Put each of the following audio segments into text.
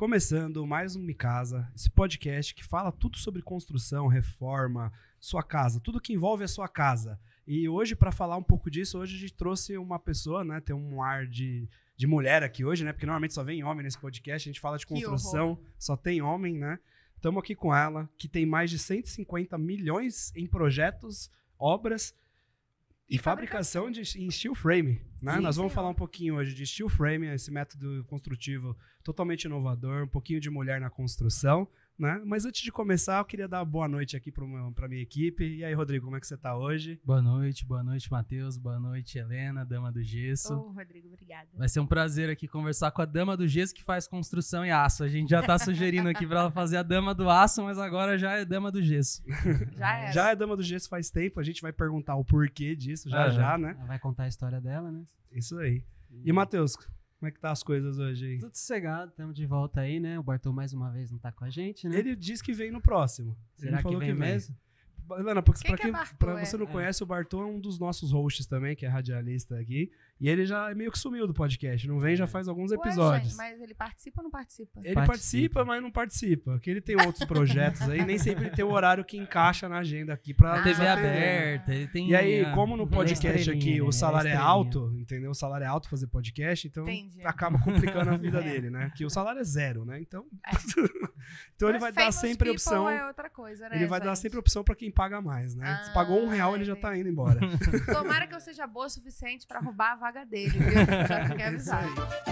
Começando mais um Me Casa, esse podcast que fala tudo sobre construção, reforma, sua casa, tudo que envolve a sua casa. E hoje, para falar um pouco disso, hoje a gente trouxe uma pessoa, né? Tem um ar de mulher aqui hoje, né? Porque normalmente só vem homem nesse podcast, a gente fala de construção, só tem homem, né? Estamos aqui com ela, que tem mais de 150 milhões em projetos, obras e fabricação em steel frame, né? Sim, Nós vamos falar um pouquinho hoje de steel frame, esse método construtivo totalmente inovador, um pouquinho de mulher na construção, né? Mas antes de começar, eu queria dar uma boa noite aqui para minha equipe. E aí, Rodrigo, como é que você está hoje? Boa noite, Matheus, boa noite, Helena, Dama do Gesso. Rodrigo, obrigada. Vai ser um prazer aqui conversar com a Dama do Gesso que faz construção em aço. A gente já tá sugerindo aqui para ela fazer a Dama do Aço, mas agora já é Dama do Gesso. Já é Dama do Gesso faz tempo, a gente vai perguntar o porquê disso já, né? Ela vai contar a história dela, né? Isso aí. E, Matheus, como é que tá as coisas hoje aí? Tudo sossegado, estamos de volta aí, né? O Bartô mais uma vez não tá com a gente, né? Ele disse que vem no próximo. Será Ele falou que vem mesmo? Helena, porque Bartô, pra você não conhece, o Bartô é um dos nossos hosts também, que é radialista aqui. E ele já meio que sumiu do podcast. Não vem já faz alguns episódios. Gente, mas ele participa ou não participa? Ele participa, mas não participa. Porque ele tem outros projetos aí, nem sempre ele tem o horário que encaixa na agenda aqui pra TV aberta, ele tem... E aí, como no podcast aqui né? o salário é alto, entendeu? O salário é alto fazer podcast, então acaba complicando a vida dele, né? Que o salário é zero, né? Então, então ele vai dar sempre opção. É outra coisa, né, ele vai dar sempre opção pra quem paga mais, né? Se pagou R$1, ele já tá indo embora. Tomara que eu seja boa o suficiente pra roubar a vaga dele, viu? Já fiquei avisado.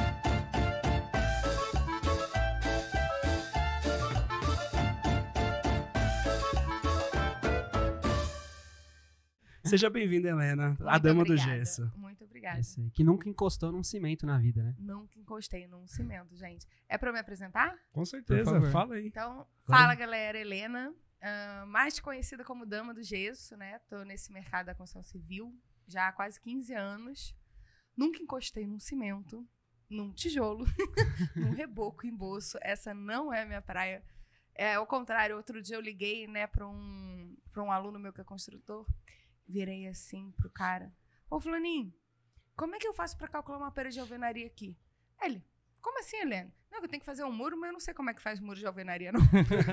Seja bem-vinda, Helena, a Dama do Gesso. Muito obrigada. Esse aí, que nunca encostou num cimento na vida, né? Nunca encostei num cimento, gente. É pra eu me apresentar? Com certeza, fala aí. Então, fala galera, Helena, mais conhecida como Dama do Gesso, né? Tô nesse mercado da construção civil já há quase 15 anos. Nunca encostei num cimento, num tijolo, num reboco, emboço. Essa não é a minha praia. Ao contrário, outro dia eu liguei, né, para um aluno meu que é construtor. Virei assim pro cara. Ô, fulaninho, como é que eu faço para calcular uma parede de alvenaria aqui? Ele, como assim, Helena? Não, eu tenho que fazer um muro, mas eu não sei como é que faz muro de alvenaria, não.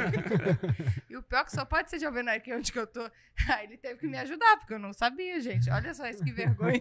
E o pior que só pode ser de alvenaria, que é onde que eu tô. Aí ele teve que me ajudar, porque eu não sabia, gente. Olha só isso, que vergonha.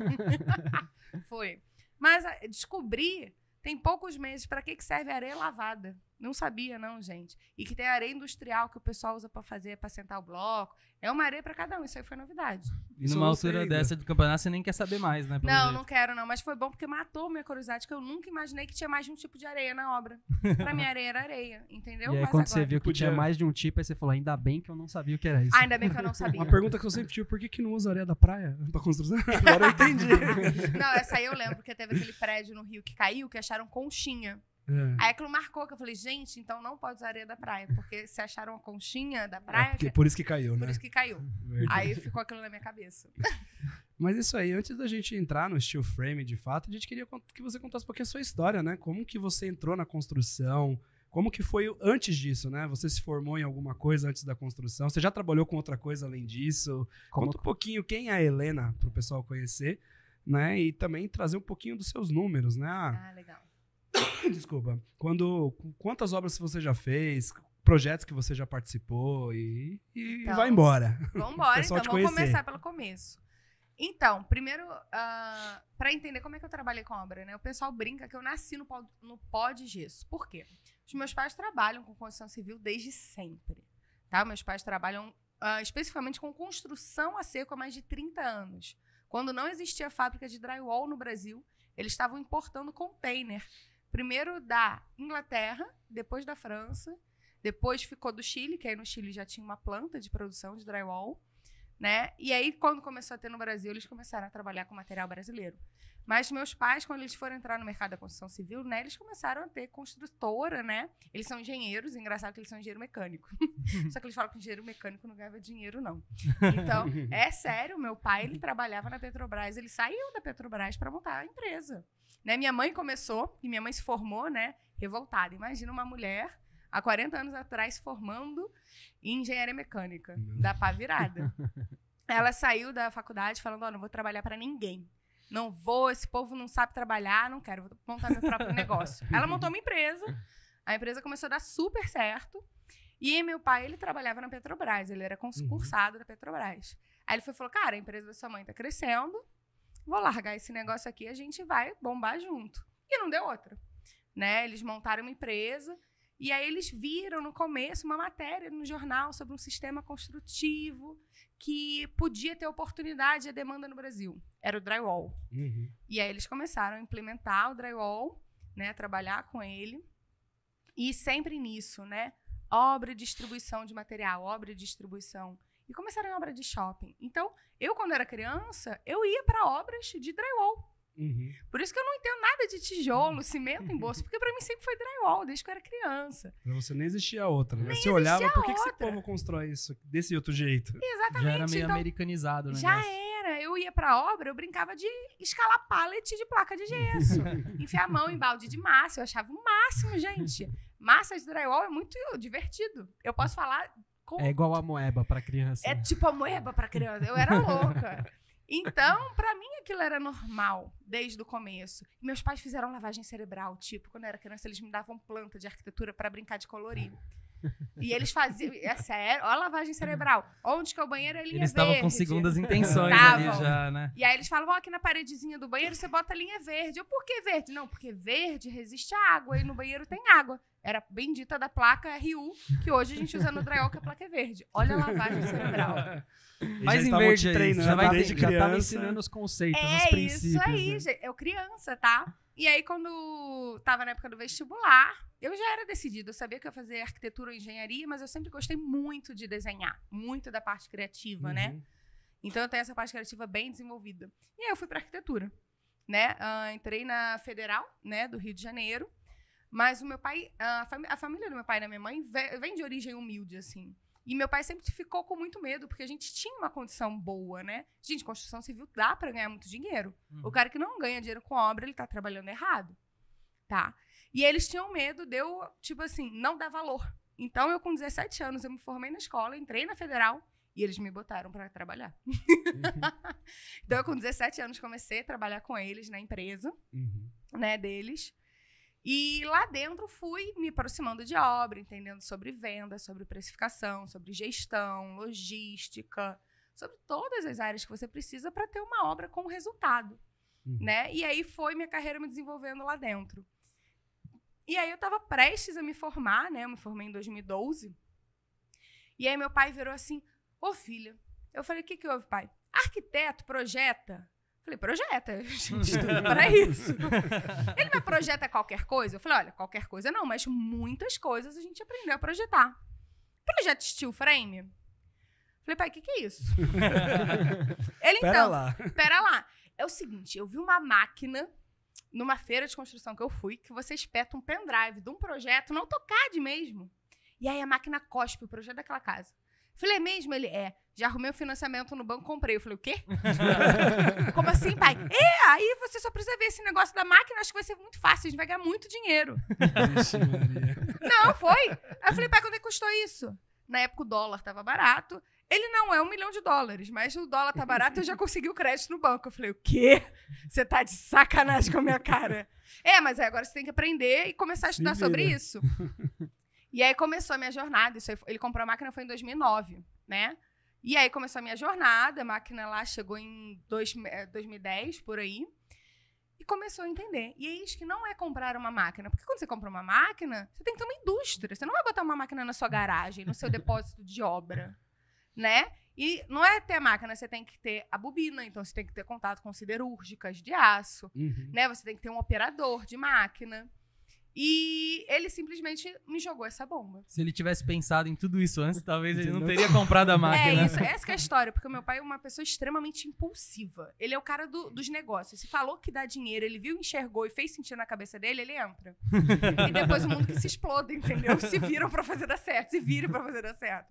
Foi. Mas descobri, tem poucos meses, para que serve areia lavada. Não sabia, não, gente. E que tem areia industrial que o pessoal usa para fazer, para sentar o bloco. É uma areia para cada um, isso aí foi novidade. E numa altura dessa do campeonato, você nem quer saber mais, né? Não quero, não. Mas foi bom porque matou minha curiosidade, que eu nunca imaginei que tinha mais de um tipo de areia na obra. Pra mim, areia era areia, entendeu? E aí, mas quando agora você viu que tinha mais de um tipo, aí você falou, ainda bem que eu não sabia o que era isso. Ainda bem que eu não sabia. Uma pergunta que eu sempre tive, por que não usa areia da praia pra construção? Agora eu entendi. Não, essa aí eu lembro, porque teve aquele prédio no Rio que caiu, que acharam conchinha. Aí aquilo marcou, que eu falei, gente, então não pode usar areia da praia, porque se acharam a conchinha da praia... Por isso que caiu, né? Por isso que caiu. Verdade. Aí ficou aquilo na minha cabeça. Mas isso aí, antes da gente entrar no steel frame, de fato, a gente queria que você contasse um pouquinho a sua história, né? Como que você entrou na construção, como que foi antes disso, né? Você se formou em alguma coisa antes da construção, você já trabalhou com outra coisa além disso? Conta um pouquinho quem é a Helena, para o pessoal conhecer, né? E também trazer um pouquinho dos seus números, né? Legal. Desculpa. Quantas obras você já fez, projetos que você já participou e então, vai embora. Vamos embora, então vamos começar pelo começo. Então, primeiro, para entender como é que eu trabalhei com obra, né? O pessoal brinca que eu nasci no pó de gesso. Por quê? Os meus pais trabalham com construção civil desde sempre, tá? Meus pais trabalham especificamente com construção a seco há mais de 30 anos. Quando não existia fábrica de drywall no Brasil, eles estavam importando container. Primeiro da Inglaterra, depois da França, depois ficou do Chile, que aí no Chile já tinha uma planta de produção de drywall, né? E aí, quando começou a ter no Brasil, eles começaram a trabalhar com material brasileiro. Mas meus pais, quando eles foram entrar no mercado da construção civil, né, eles começaram a ter construtora, né? Eles são engenheiros, engraçado que eles são engenheiro mecânico. Só que eles falam que engenheiro mecânico não ganhava dinheiro, não. Então, é sério, meu pai, ele trabalhava na Petrobras, ele saiu da Petrobras para montar a empresa. Né? Minha mãe começou, e minha mãe se formou, né, revoltada. Imagina uma mulher há 40 anos atrás formando em engenharia mecânica, da pá virada. Ela saiu da faculdade falando, ó, não vou trabalhar para ninguém. Não vou, esse povo não sabe trabalhar, não quero, vou montar meu próprio negócio. Ela montou uma empresa, A empresa começou a dar super certo. E meu pai, ele trabalhava na Petrobras. Ele era concursado da Petrobras. Aí ele falou, cara, a empresa da sua mãe tá crescendo. Vou largar esse negócio aqui, a gente vai bombar junto. E não deu outra. Né? Eles montaram uma empresa. E aí eles viram no começo uma matéria no jornal sobre um sistema construtivo que podia ter oportunidade e demanda no Brasil. Era o drywall. E aí eles começaram a implementar o drywall, né, trabalhar com ele. E sempre nisso, né? Obra e distribuição de material, obra e distribuição. E começaram em obra de shopping. Então, eu, quando era criança, eu ia para obras de drywall. Por isso que eu não entendo nada de tijolo, cimento em bolso, porque pra mim sempre foi drywall, desde que eu era criança. Pra você nem existia outra, né? Nem Você olhava, existia por que esse outra. povo constrói isso desse outro jeito? Exatamente. Já era meio então, americanizado, né? já era. Eu ia pra obra, eu brincava de escalar pallet de placa de gesso. Enfiar a mão em balde de massa. Eu achava o máximo, gente. Massa de drywall é muito divertido. Eu posso falar com... É igual a moeba pra criança. É tipo a moeba pra criança. Eu era louca. Então, pra mim, aquilo era normal, desde o começo. E meus pais fizeram lavagem cerebral, tipo, quando eu era criança, eles me davam planta de arquitetura pra brincar de colorir. E eles faziam, é sério, ó a lavagem cerebral. Onde que é o banheiro, é linha Eles verde. estavam com segundas intenções Tavam. ali já, né? E aí eles falavam, ó, aqui na paredezinha do banheiro você bota a linha verde. Eu, por que verde? Não, porque verde resiste à água e no banheiro tem água. Era bendita da placa RU, que hoje a gente usa no drywall, que a placa é verde. Olha a lavagem cerebral. Mas em estavam verde te aí, treinando já vai desde Já tava criança. ensinando os conceitos, os É princípios. isso aí, né? gente. Eu criança, tá? E aí, quando tava na época do vestibular, eu já era decidida. Eu sabia que eu ia fazer arquitetura ou engenharia, mas eu sempre gostei muito de desenhar. Muito da parte criativa, né? Então, eu tenho essa parte criativa bem desenvolvida. E aí, eu fui pra arquitetura, né? Entrei na Federal, né, do Rio de Janeiro. Mas o meu pai, a família do meu pai e da minha mãe vem de origem humilde, assim. E meu pai sempre ficou com muito medo, porque a gente tinha uma condição boa, né? Gente, construção civil dá pra ganhar muito dinheiro. O cara que não ganha dinheiro com obra, ele tá trabalhando errado, tá? E eles tinham medo de eu, tipo assim, não dar valor. Então, eu com 17 anos, eu me formei na escola, entrei na Federal e eles me botaram pra trabalhar. Então, eu com 17 anos comecei a trabalhar com eles na empresa, né, deles. E lá dentro fui me aproximando de obra, entendendo sobre venda, sobre precificação, sobre gestão, logística, sobre todas as áreas que você precisa para ter uma obra com resultado, né? E aí foi minha carreira me desenvolvendo lá dentro. E aí eu estava prestes a me formar, né? Eu me formei em 2012. E aí meu pai virou assim, ô filha. Eu falei, o que que houve, pai? Arquiteto projeta? Falei, projeta, a gente estuda para isso. Ele não projeta qualquer coisa? Eu falei, olha, qualquer coisa não, mas muitas coisas a gente aprendeu a projetar. Projeto steel frame? Falei, pai, o que que é isso? Ele, pera lá. É o seguinte, eu vi uma máquina numa feira de construção que eu fui, que você espeta um pendrive de um projeto, no AutoCAD mesmo. E aí a máquina cospe o projeto daquela casa. Falei, é mesmo? Ele, já arrumei o financiamento no banco, comprei. Eu falei, o quê? Como assim, pai? Aí você só precisa ver esse negócio da máquina, acho que vai ser muito fácil, a gente vai ganhar muito dinheiro. Não, foi. Aí eu falei, pai, quanto é que custou isso? Na época o dólar tava barato. Ele não é $1 milhão, mas o dólar tá barato, eu já consegui o crédito no banco. Eu falei, o quê? Você tá de sacanagem com a minha cara. Mas agora você tem que aprender e começar a estudar sobre isso. E aí começou a minha jornada. Ele comprou a máquina, foi em 2009, né? E aí começou a minha jornada. A máquina lá chegou em 2010, por aí. E começou a entender. E é isso que não é comprar uma máquina. Porque quando você compra uma máquina, você tem que ter uma indústria. Você não vai botar uma máquina na sua garagem, no seu depósito de obra, né? E não é ter a máquina, você tem que ter a bobina. Então, você tem que ter contato com siderúrgicas de aço, né? Você tem que ter um operador de máquina. E ele simplesmente me jogou essa bomba. Se ele tivesse pensado em tudo isso antes, talvez ele não teria comprado a máquina. É isso, essa que é a história, porque o meu pai é uma pessoa extremamente impulsiva. Ele é o cara dos negócios. Se falou que dá dinheiro, ele viu, enxergou e fez sentido na cabeça dele, ele entra. E depois o mundo que se explode, entendeu? Se viram pra fazer dar certo, se viram pra fazer dar certo.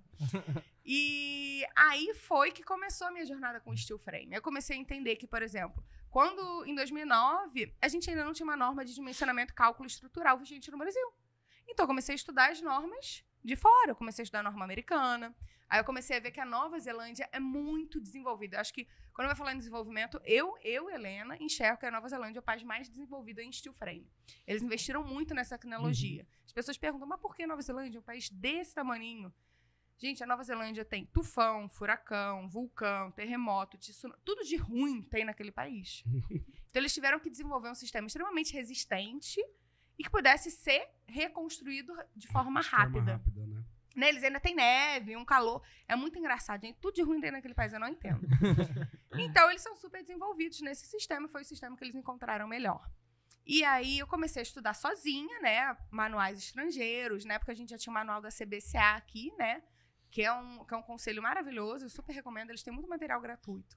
E aí foi que começou a minha jornada com o steel frame. Eu comecei a entender que, por exemplo, quando, em 2009, a gente ainda não tinha uma norma de dimensionamento e cálculo estrutural vigente no Brasil. Então, eu comecei a estudar as normas, de fora. Eu comecei a estudar norma americana. Aí eu comecei a ver que a Nova Zelândia é muito desenvolvida. Eu acho que, quando eu vou falar em desenvolvimento, Helena, enxergo que a Nova Zelândia é o país mais desenvolvido em steel frame. Eles investiram muito nessa tecnologia. As pessoas perguntam, mas por que a Nova Zelândia é um país desse tamaninho? Gente, a Nova Zelândia tem tufão, furacão, vulcão, terremoto, tsunami, tudo de ruim tem naquele país. Então, eles tiveram que desenvolver um sistema extremamente resistente e que pudesse ser reconstruído de forma rápida. Né? Eles ainda têm neve, um calor. É muito engraçado, gente. Tudo de ruim tem naquele país, eu não entendo. Então, eles são super desenvolvidos nesse sistema. Foi o sistema que eles encontraram melhor. E aí, eu comecei a estudar sozinha, né? Manuais estrangeiros, né? Porque a gente já tinha o manual da CBCA aqui, né? Que é um conselho maravilhoso. Eu super recomendo. Eles têm muito material gratuito.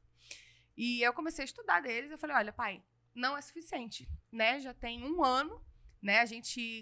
E eu comecei a estudar deles. Eu falei, olha, pai, não é suficiente, né? Já tem 1 ano, né? Que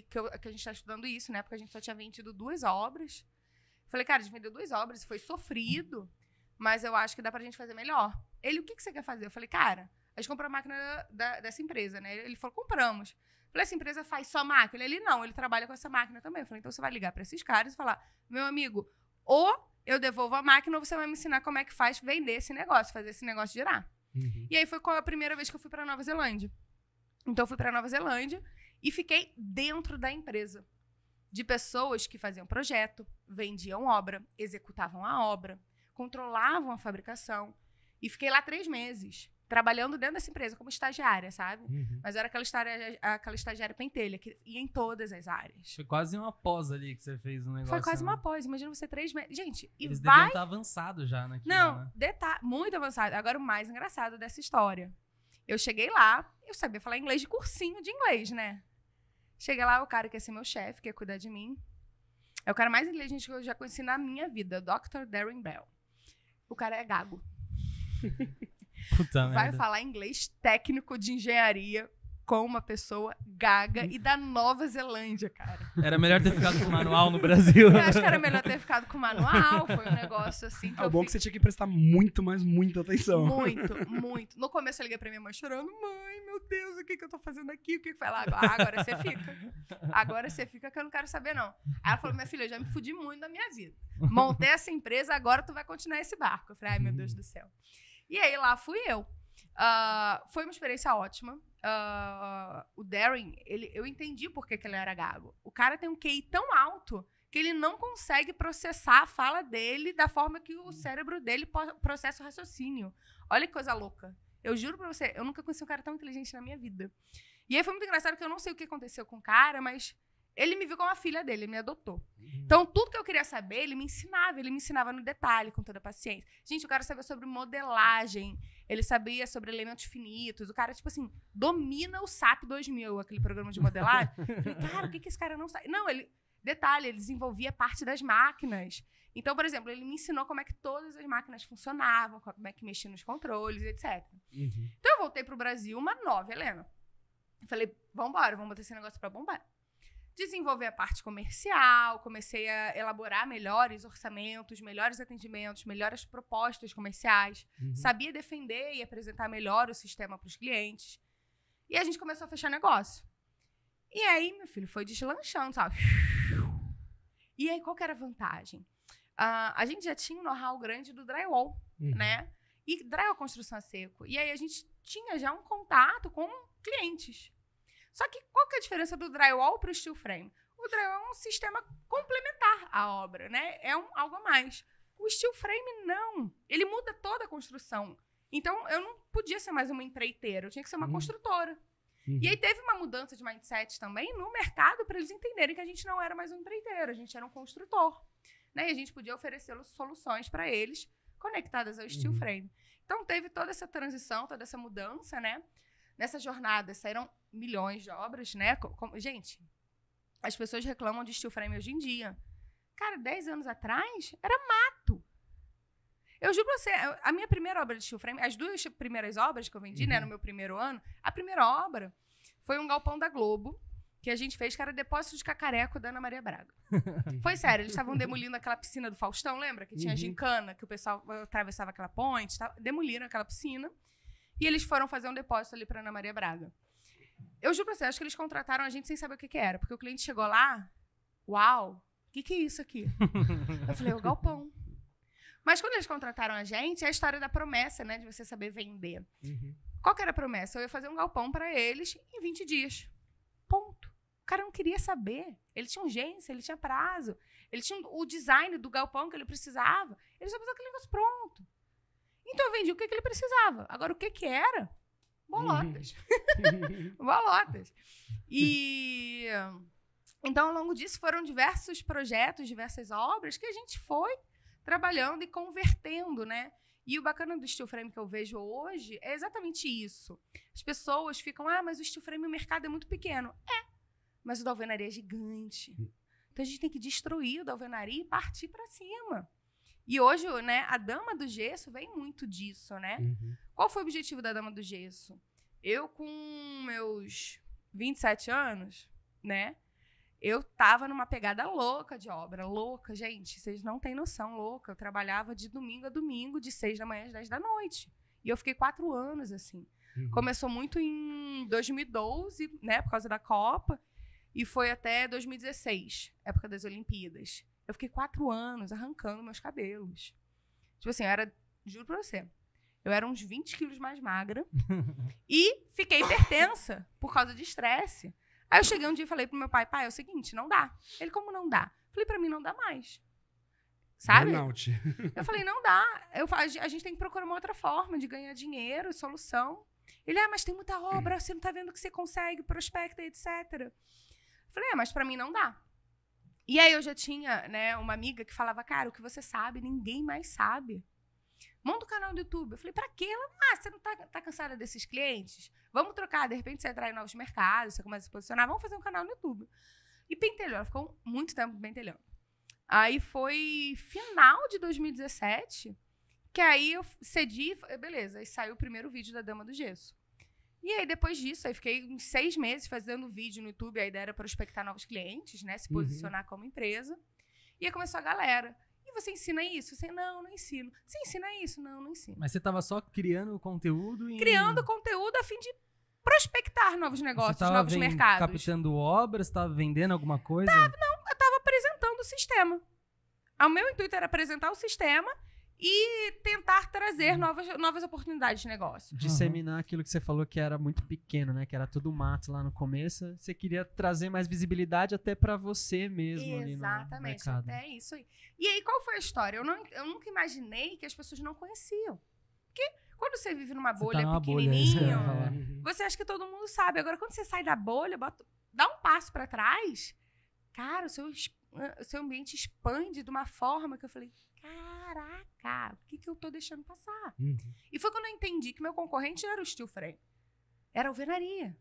a gente está estudando isso, né? Porque a gente só tinha vendido 2 obras. Eu falei, cara, a gente vendeu 2 obras, foi sofrido, mas eu acho que dá pra gente fazer melhor. Ele, o que você quer fazer? Eu falei, cara, a gente comprou a máquina dessa empresa, né? Ele falou, compramos. Eu falei, essa empresa faz só máquina? Ele, não, ele trabalha com essa máquina também. Eu falei, então você vai ligar pra esses caras e falar, meu amigo, ou eu devolvo a máquina ou você vai me ensinar como é que faz vender esse negócio, fazer esse negócio girar. E aí foi a primeira vez que eu fui pra Nova Zelândia. Então eu fui pra Nova Zelândia e fiquei dentro da empresa, de pessoas que faziam projeto, vendiam obra, executavam a obra, controlavam a fabricação. E fiquei lá 3 meses, trabalhando dentro dessa empresa como estagiária, sabe? Mas eu era aquela estagiária pentelha, que ia em todas as áreas. Foi quase uma pós ali que você fez um negócio. Foi quase uma pós, imagina você 3 meses. Gente, e eles deviam estar avançados já naquilo, não, né? Muito avançado. Agora, o mais engraçado dessa história. Eu cheguei lá, eu sabia falar inglês de cursinho de inglês, né? Cheguei lá, o cara que ia ser meu chefe, que ia cuidar de mim. É o cara mais inteligente que eu já conheci na minha vida, Dr. Darren Bell. O cara é gago. Puta Vai merda. falar inglês técnico de engenharia com uma pessoa gaga e da Nova Zelândia, cara. Era melhor ter ficado com o manual no Brasil. Eu acho que era melhor ter ficado com o manual. Foi um negócio assim que É bom que você tinha que prestar muito, mas muita atenção. Muito, muito. No começo eu liguei pra minha mãe chorando. Mãe, meu Deus, o que eu tô fazendo aqui? O que foi lá? Agora você fica. Agora você fica que eu não quero saber, não. Aí ela falou, minha filha, eu já me fudi muito da minha vida. Montei essa empresa, agora tu vai continuar esse barco. Eu falei, ai, meu Deus do céu. E aí lá fui eu. Foi uma experiência ótima. O Darren, eu entendi por que ele era gago. O cara tem um QI tão alto que ele não consegue processar a fala dele da forma que o cérebro dele processa o raciocínio. Olha que coisa louca. Eu juro pra você, eu nunca conheci um cara tão inteligente na minha vida. E aí foi muito engraçado que eu não sei o que aconteceu com o cara, mas ele me viu como a filha dele, ele me adotou. Então, tudo que eu queria saber, ele me ensinava no detalhe, com toda a paciência. Gente, o cara sabia sobre modelagem, ele sabia sobre elementos finitos, o cara, tipo assim, domina o SAP 2000, aquele programa de modelagem. Eu falei, cara, o que esse cara não sabe? Não, detalhe, ele desenvolvia parte das máquinas. Então, por exemplo, ele me ensinou como é que todas as máquinas funcionavam, como é que mexia nos controles, etc. Então, eu voltei pro Brasil, uma nova Helena. Eu falei, vambora, vamos botar esse negócio pra bombar. Desenvolver a parte comercial, comecei a elaborar melhores orçamentos, melhores atendimentos, melhores propostas comerciais. Sabia defender e apresentar melhor o sistema para os clientes. E a gente começou a fechar negócio. E aí, meu filho, foi deslanchando, sabe? E aí, qual que era a vantagem? A gente já tinha um know-how grande do drywall, né? E drywall construção a seco. E aí, a gente tinha já um contato com clientes. Só que qual que é a diferença do drywall para o steel frame? O drywall é um sistema complementar à obra, né? É algo a mais. O steel frame, não. Ele muda toda a construção. Então, eu não podia ser mais uma empreiteira. Eu tinha que ser uma construtora. E aí, teve uma mudança de mindset também no mercado para eles entenderem que a gente não era mais um empreiteiro. A gente era um construtor. Né? E a gente podia oferecer soluções para eles conectadas ao steel frame. Então, teve toda essa transição, toda essa mudança, né? Nessa jornada, saíram milhões de obras, né? Gente, as pessoas reclamam de steel frame hoje em dia. Cara, 10 anos atrás, era mato. Eu juro pra você, a minha primeira obra de steel frame, as 2 primeiras obras que eu vendi, né, no meu primeiro ano, a primeira obra foi um galpão da Globo, que a gente fez, que era depósito de cacareco da Ana Maria Braga. Foi sério, eles estavam demolindo aquela piscina do Faustão, lembra? Que tinha gincana, que o pessoal atravessava aquela ponte, demoliram aquela piscina. E eles foram fazer um depósito ali para Ana Maria Braga. Eu juro pra você, acho que eles contrataram a gente sem saber o que era. Porque o cliente chegou lá, uau, o que é isso aqui? Eu falei, o galpão. Mas quando eles contrataram a gente, é a história da promessa, né? De você saber vender. Qual que era a promessa? Eu ia fazer um galpão para eles em 20 dias. Ponto. O cara não queria saber. Ele tinha urgência, ele tinha prazo. Ele tinha o design do galpão que ele precisava. Ele só precisava aquele negócio pronto. Então eu vendi o que ele precisava. Agora, o que era? Bolotas. Bolotas. E então, ao longo disso, foram diversos projetos, diversas obras que a gente foi trabalhando e convertendo, né? E o bacana do steel frame que eu vejo hoje é exatamente isso. As pessoas ficam, mas o steel frame, o mercado é muito pequeno. Mas o da alvenaria é gigante. Então, a gente tem que destruir o da alvenaria e partir para cima. E hoje, né, a Dama do Gesso vem muito disso, né? Qual foi o objetivo da Dama do Gesso? Eu, com meus 27 anos, né? Eu tava numa pegada louca de obra. Louca, gente. Vocês não têm noção, louca. Eu trabalhava de domingo a domingo, de 6 da manhã às 10 da noite. E eu fiquei 4 anos, assim. Começou muito em 2012, né? Por causa da Copa. E foi até 2016, época das Olimpíadas. Eu fiquei 4 anos arrancando meus cabelos. Tipo assim, juro pra você, eu era uns 20 quilos mais magra e fiquei hipertensa por causa de estresse. Aí eu cheguei um dia e falei pro meu pai, é o seguinte, não dá. Ele, como não dá? Falei, pra mim não dá mais. Sabe? Burnout. Eu falei, não dá. A gente tem que procurar uma outra forma de ganhar dinheiro, solução. Ele, mas tem muita obra, você não tá vendo que você consegue, prospecta, etc. Eu falei, mas pra mim não dá. E aí eu já tinha, né, uma amiga que falava, cara, o que você sabe, ninguém mais sabe. Monta um canal do YouTube. Eu falei, pra quê? Ela, você não tá cansada desses clientes? Vamos trocar, de repente você entrar em novos mercados, você começa a se posicionar, vamos fazer um canal no YouTube. E pentelhou, ela ficou muito tempo pentelhando. Aí foi final de 2017, que aí eu cedi, beleza, aí saiu o primeiro vídeo da Dama do Gesso. E aí, depois disso, aí fiquei uns 6 meses fazendo vídeo no YouTube. A ideia era prospectar novos clientes, né? Se posicionar como empresa. E aí começou a galera. E você ensina isso? Você, não ensino. Você ensina isso? Não ensino. Mas você estava só criando conteúdo? Criando conteúdo a fim de prospectar novos negócios, novos mercados. Captando obras? Estava vendendo alguma coisa? Eu estava apresentando o sistema. O meu intuito era apresentar o sistema e tentar trazer novas oportunidades de negócio. Disseminar aquilo que você falou que era muito pequeno, né? Que era tudo mato lá no começo. Você queria trazer mais visibilidade até pra você mesmo. Exatamente, ali no mercado. até isso aí. E aí, qual foi a história? Eu nunca imaginei que as pessoas não conheciam. Porque quando você vive numa bolha pequenininho, você acha que todo mundo sabe. Agora, quando você sai da bolha, dá um passo pra trás, cara, o seu ambiente expande de uma forma que eu falei, caraca, o que eu tô deixando passar? E foi quando eu entendi que meu concorrente não era o steel frame, era a alvenaria.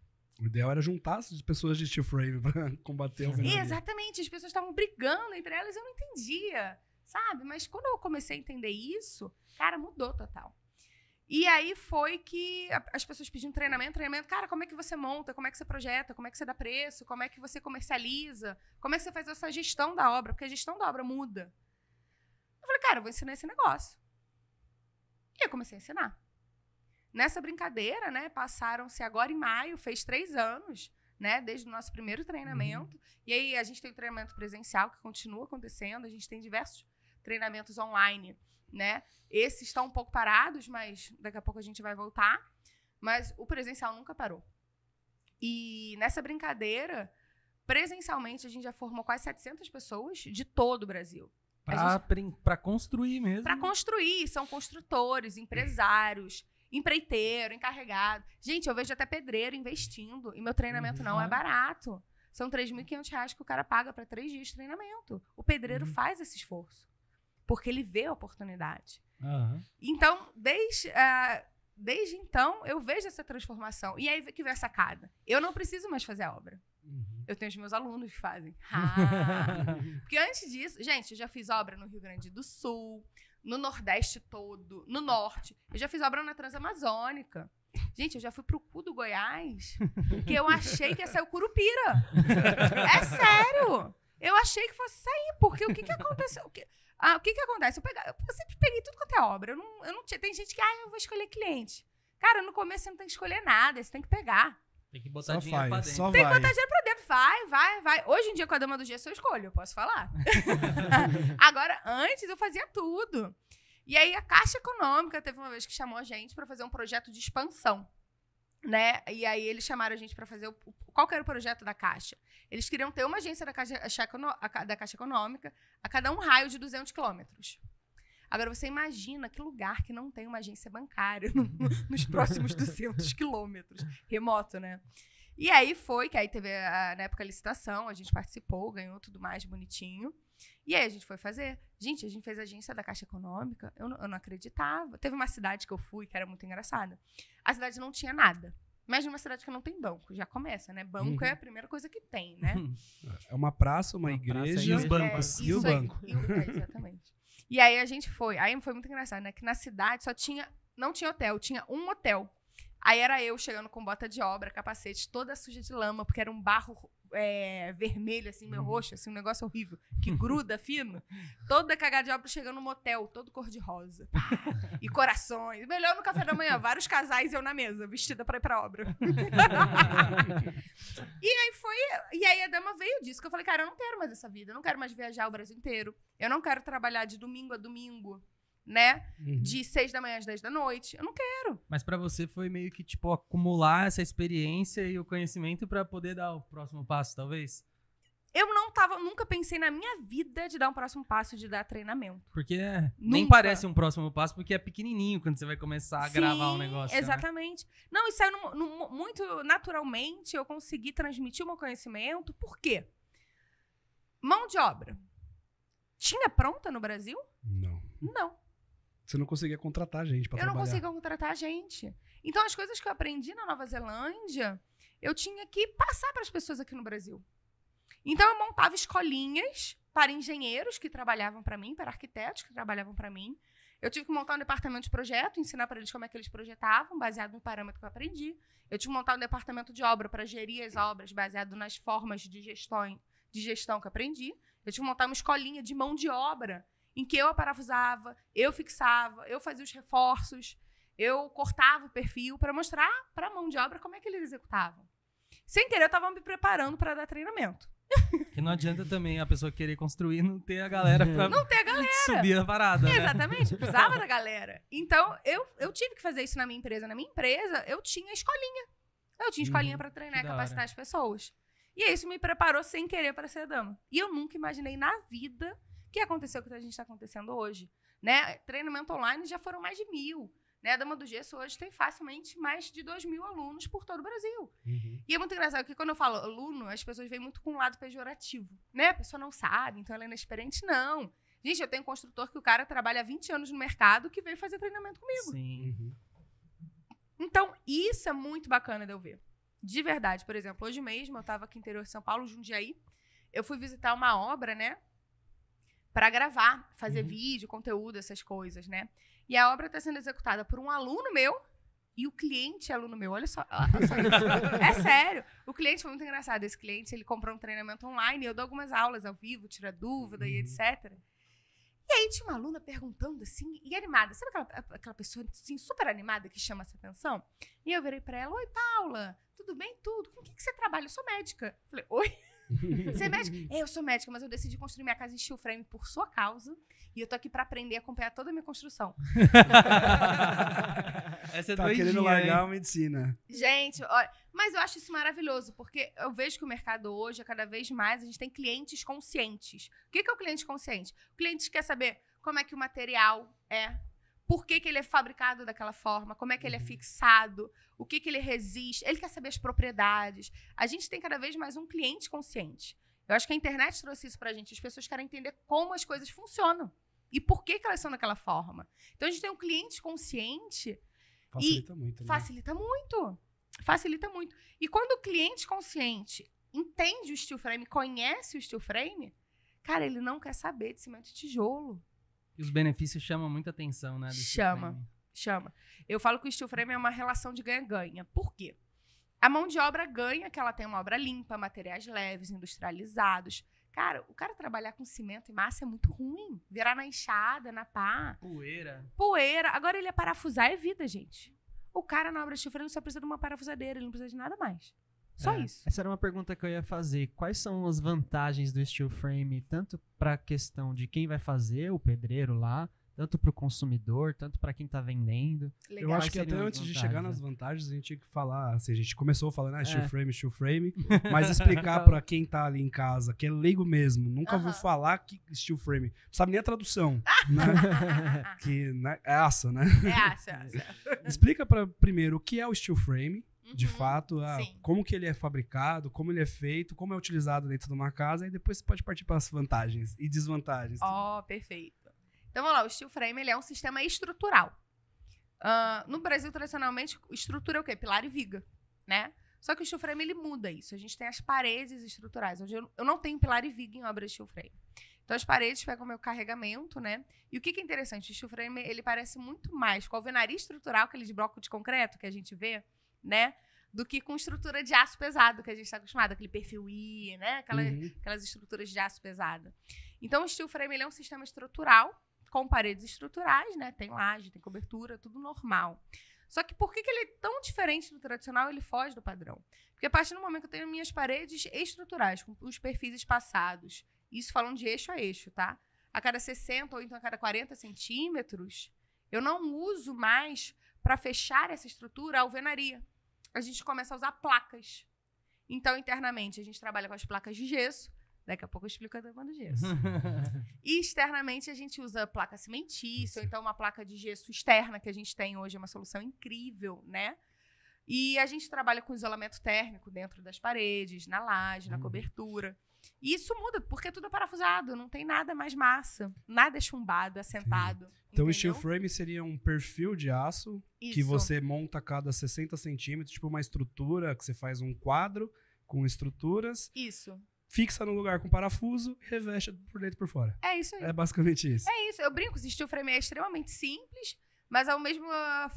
O ideal era juntar as pessoas de steel frame pra combater a alvenaria. Exatamente, as pessoas estavam brigando entre elas, eu não entendia, sabe? Mas quando eu comecei a entender isso, cara, mudou total. E aí foi que as pessoas pediam treinamento. Cara, como é que você monta? Como é que você projeta? Como é que você dá preço? Como é que você comercializa? Como é que você faz essa gestão da obra? Porque a gestão da obra muda. Eu falei, cara, eu vou ensinar esse negócio. E eu comecei a ensinar. Nessa brincadeira, né, passaram-se agora em maio, fez 3 anos, né, desde o nosso primeiro treinamento. E aí a gente tem o treinamento presencial, que continua acontecendo. A gente tem diversos treinamentos online, né? Esses estão um pouco parados, mas daqui a pouco a gente vai voltar. Mas o presencial nunca parou. E nessa brincadeira, presencialmente, a gente já formou quase 700 pessoas de todo o Brasil. Para construir mesmo. Para construir. São construtores, empresários, empreiteiro, encarregado. Gente, eu vejo até pedreiro investindo. E meu treinamento não é barato. São R$3.500 que o cara paga para 3 dias de treinamento. O pedreiro faz esse esforço. Porque ele vê a oportunidade. Então, desde então, eu vejo essa transformação. E aí que vem a sacada. Eu não preciso mais fazer a obra. Eu tenho os meus alunos que fazem. Porque antes disso, gente, eu já fiz obra no Rio Grande do Sul, no Nordeste todo, no Norte. Eu já fiz obra na Transamazônica. Gente, eu já fui pro cu do Goiás, que eu achei que ia sair o Curupira. É sério! Eu achei que fosse sair, porque o que aconteceu? O que acontece? Eu sempre peguei tudo quanto é obra. Eu não tinha. Tem gente que, eu vou escolher cliente. Cara, no começo você não tem que escolher nada, você tem que pegar. Tem que botar Só dinheiro pra faz, dentro. só Tem que vai. botar dinheiro pra dentro. Vai. Hoje em dia, com a Dama do Gesso, eu escolho, eu posso falar. Agora, antes, eu fazia tudo. E aí, a Caixa Econômica teve uma vez que chamou a gente pra fazer um projeto de expansão, né? E aí, eles chamaram a gente pra fazer... Qual que era o projeto da Caixa? Eles queriam ter uma agência da Caixa Econômica a cada um raio de 200 quilômetros. Agora, você imagina que lugar que não tem uma agência bancária nos próximos 200 quilômetros. Remoto, né? E aí que aí teve, na época, a licitação, a gente participou, ganhou tudo mais bonitinho. E aí a gente foi fazer. Gente, a gente fez a agência da Caixa Econômica, eu não acreditava. Teve uma cidade que eu fui, que era muito engraçada. A cidade não tinha nada. Imagina uma cidade que não tem banco, já começa, né? Banco é a primeira coisa que tem, né? É uma praça, uma igreja e os bancos. E o banco. Exatamente. E aí a gente foi. Aí foi muito engraçado, né? Que na cidade não tinha hotel, tinha um hotel. Aí era eu chegando com bota de obra, capacete, toda suja de lama, porque era um barro vermelho, assim, meio roxo, assim, um negócio horrível, que gruda fino. Toda cagada de obra chegando no motel, todo cor-de-rosa. E corações. Melhor no café da manhã, vários casais e eu na mesa, vestida pra ir pra obra. E aí a Dama veio disso, que eu falei, cara, eu não quero mais essa vida, eu não quero mais viajar o Brasil inteiro, eu não quero trabalhar de domingo a domingo, né? De 6 da manhã às 10 da noite. Eu não quero. Mas pra você foi meio que, tipo, acumular essa experiência e o conhecimento pra poder dar o próximo passo, talvez? Eu nunca pensei na minha vida de dar um próximo passo, de dar treinamento. Porque nem parece um próximo passo, porque é pequenininho quando você vai começar a gravar um negócio. Exatamente. Né? Não, isso saiu muito naturalmente, eu consegui transmitir o meu conhecimento. Por quê? Mão de obra. Tinha pronta no Brasil? Não. Você não conseguia contratar gente pra trabalhar. Eu não conseguia contratar gente. Então, as coisas que eu aprendi na Nova Zelândia, eu tinha que passar para as pessoas aqui no Brasil. Então, eu montava escolinhas para engenheiros que trabalhavam para mim, para arquitetos que trabalhavam para mim. Eu tive que montar um departamento de projeto, ensinar para eles como é que eles projetavam, baseado no parâmetro que eu aprendi. Eu tive que montar um departamento de obra para gerir as obras, baseado nas formas de gestão que eu aprendi. Eu tive que montar uma escolinha de mão de obra, em que eu aparafusava, eu fixava, eu fazia os reforços, eu cortava o perfil para mostrar para a mão de obra como é que eles executavam. Sem querer, eu estava me preparando para dar treinamento. Que não adianta também a pessoa querer construir e não ter a galera pra subir a parada, né? Exatamente, eu precisava da galera. Então, eu tive que fazer isso na minha empresa. Na minha empresa, eu tinha escolinha. Eu tinha escolinha para treinar e capacitar as pessoas. E isso me preparou sem querer para ser Dama. E eu nunca imaginei na vida que aconteceu o que a gente está acontecendo hoje. Né? Treinamento online já foram mais de 1.000. Né? A Dama do Gesso hoje tem facilmente mais de 2.000 alunos por todo o Brasil. E é muito engraçado, porque quando eu falo aluno, as pessoas veem muito com um lado pejorativo. Né? A pessoa não sabe, então ela é inexperiente. Não. Gente, eu tenho um construtor que o cara trabalha há 20 anos no mercado que veio fazer treinamento comigo. Sim. Então, isso é muito bacana de eu ver. De verdade. Por exemplo, hoje mesmo, eu estava aqui no interior de São Paulo, Jundiaí. Eu fui visitar uma obra, né? Para gravar, fazer vídeo, conteúdo, essas coisas, né? E a obra está sendo executada por um aluno meu e o cliente é aluno meu. Olha só isso. É sério. O cliente foi muito engraçado. Esse cliente, ele comprou um treinamento online e eu dou algumas aulas ao vivo, tira dúvida e etc. E aí tinha uma aluna perguntando assim, e animada. Sabe aquela pessoa assim, super animada que chama essa atenção? E eu virei para ela, oi, Paula, tudo bem? Tudo. Com o que você trabalha? Eu sou médica. Falei, oi? Você é médica? Eu sou médica, mas eu decidi construir minha casa em steel frame por sua causa. E eu tô aqui pra aprender a acompanhar toda a minha construção. Essa é tá doidinha, querendo largar hein? a medicina. Gente, olha, mas eu acho isso maravilhoso, porque eu vejo que o mercado hoje, cada vez mais, a gente tem clientes conscientes. O que é o cliente consciente? O cliente quer saber como é que o material é, por que ele é fabricado daquela forma, como é que ele é fixado, o que ele resiste. Ele quer saber as propriedades. A gente tem cada vez mais um cliente consciente. Eu acho que a internet trouxe isso pra gente. As pessoas querem entender como as coisas funcionam e por que elas são daquela forma. Então, a gente tem um cliente consciente. Facilita muito, né? Facilita muito. Facilita muito. E quando o cliente consciente entende o steel frame, conhece o steel frame, cara, ele não quer saber de cimento e tijolo. E os benefícios chamam muita atenção, né? Chama. Eu falo que o steel frame é uma relação de ganha-ganha. Por quê? A mão de obra ganha que ela tem uma obra limpa, materiais leves, industrializados. Cara, o cara trabalhar com cimento e massa é muito ruim. Virar na enxada, na pá. Poeira. Agora ele é parafusar é vida, gente. O cara na obra de steel frame só precisa de uma parafusadeira, ele não precisa de nada mais. Só isso. Essa era uma pergunta que eu ia fazer. Quais são as vantagens do steel frame, tanto para a questão de quem vai fazer, o pedreiro lá, tanto para o consumidor, tanto para quem está vendendo? Legal. Eu acho que Quais até seriam antes as de vantagens, chegar nas né? vantagens, a gente tinha que falar, assim, a gente começou falando, steel frame, mas explicar Legal. pra quem tá ali em casa, que é leigo mesmo, nunca ouviu Aham. falar que steel frame, não sabe nem a tradução, né? Que né, é aço, né? Acha. Explica primeiro o que é o steel frame, de Uhum. fato, Sim. como que ele é fabricado, como ele é feito, como é utilizado dentro de uma casa, e depois você pode partir para as vantagens e desvantagens. Ó, perfeito. Então, vamos lá. O steel frame, ele é um sistema estrutural. No Brasil, tradicionalmente, estrutura é o quê? Pilar e viga, né? Só que o steel frame, ele muda isso. A gente tem as paredes estruturais, onde eu não tenho pilar e viga em obra de steel frame. Então, as paredes pegam o meu carregamento, né? E o que é interessante? O steel frame, ele parece muito mais com a alvenaria estrutural, aquele de bloco de concreto que a gente vê, né? Do que com estrutura de aço pesado, que a gente está acostumado. Aquele perfil I, né? Aquelas estruturas de aço pesado. Então, o steel frame, ele é um sistema estrutural, com paredes estruturais, né? Tem laje, tem cobertura, tudo normal. Só que por que ele é tão diferente do tradicional? Ele foge do padrão. Porque a partir do momento que eu tenho minhas paredes estruturais, com os perfis espaçados, isso falando de eixo a eixo, tá? A cada 60 ou então a cada 40 centímetros, eu não uso mais para fechar essa estrutura a alvenaria. A gente começa a usar placas. Então, internamente, a gente trabalha com as placas de gesso. Daqui a pouco eu explico a dama do gesso. E externamente a gente usa placa cimentícia, ou então uma placa de gesso externa que a gente tem hoje, é uma solução incrível, né? E a gente trabalha com isolamento térmico dentro das paredes, na laje, na cobertura. E isso muda, porque tudo é parafusado, não tem nada mais massa, nada é chumbado, assentado. Então, o entendeu? steel frame seria um perfil de aço que Isso. você monta a cada 60 centímetros, tipo uma estrutura, que você faz um quadro com estruturas, Isso. fixa no lugar com parafuso e reveste por dentro e por fora. É isso aí. É basicamente isso. É isso. Eu brinco, o steel frame é extremamente simples, mas ao mesmo,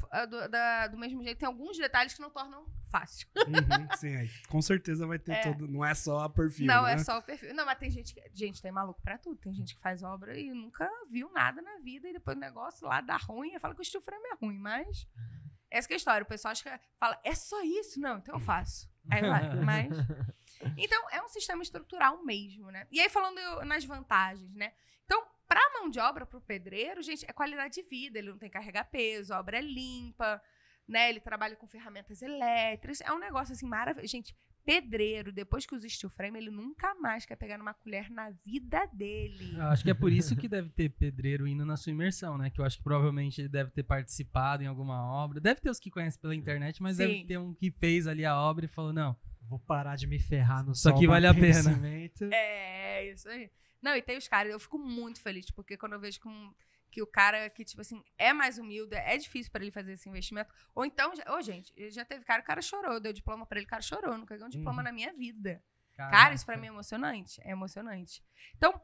do mesmo jeito tem alguns detalhes que não tornam fácil. Uhum, sim, aí, com certeza vai ter todo. Não é só a perfil. Não, né? é só o perfil. Não, mas tem gente que. Gente, tem maluco pra tudo. Tem gente que faz obra e nunca viu nada na vida e depois o negócio lá dá ruim e fala que o steel frame é ruim, mas. Essa que é a história. O pessoal acha que fala, é só isso? Não, então eu faço. Aí vai, mas. Então, é um sistema estrutural mesmo, né? E aí, falando nas vantagens, né? Então, pra mão de obra, pro pedreiro, gente, é qualidade de vida. Ele não tem que carregar peso, a obra é limpa, né? Ele trabalha com ferramentas elétricas. É um negócio, assim, maravilhoso. Gente, pedreiro, depois que usa steel frame, ele nunca mais quer pegar numa colher na vida dele. Eu acho que é por isso que deve ter pedreiro indo na sua imersão, né? Que eu acho que provavelmente ele deve ter participado em alguma obra. Deve ter os que conhecem pela internet, mas Sim. deve ter um que fez ali a obra e falou, não, Vou parar de me ferrar no Isso sol aqui vale a batendo pena. cimento. É, isso aí. Não, e tem os caras, eu fico muito feliz, porque quando eu vejo que o cara que, tipo assim, é mais humilde, é difícil pra ele fazer esse investimento. Ou então, gente, já teve cara, o cara chorou, eu dei o diploma pra ele, o cara chorou, eu nunca ganhei um diploma na minha vida. Cara, isso pra mim é emocionante, Então,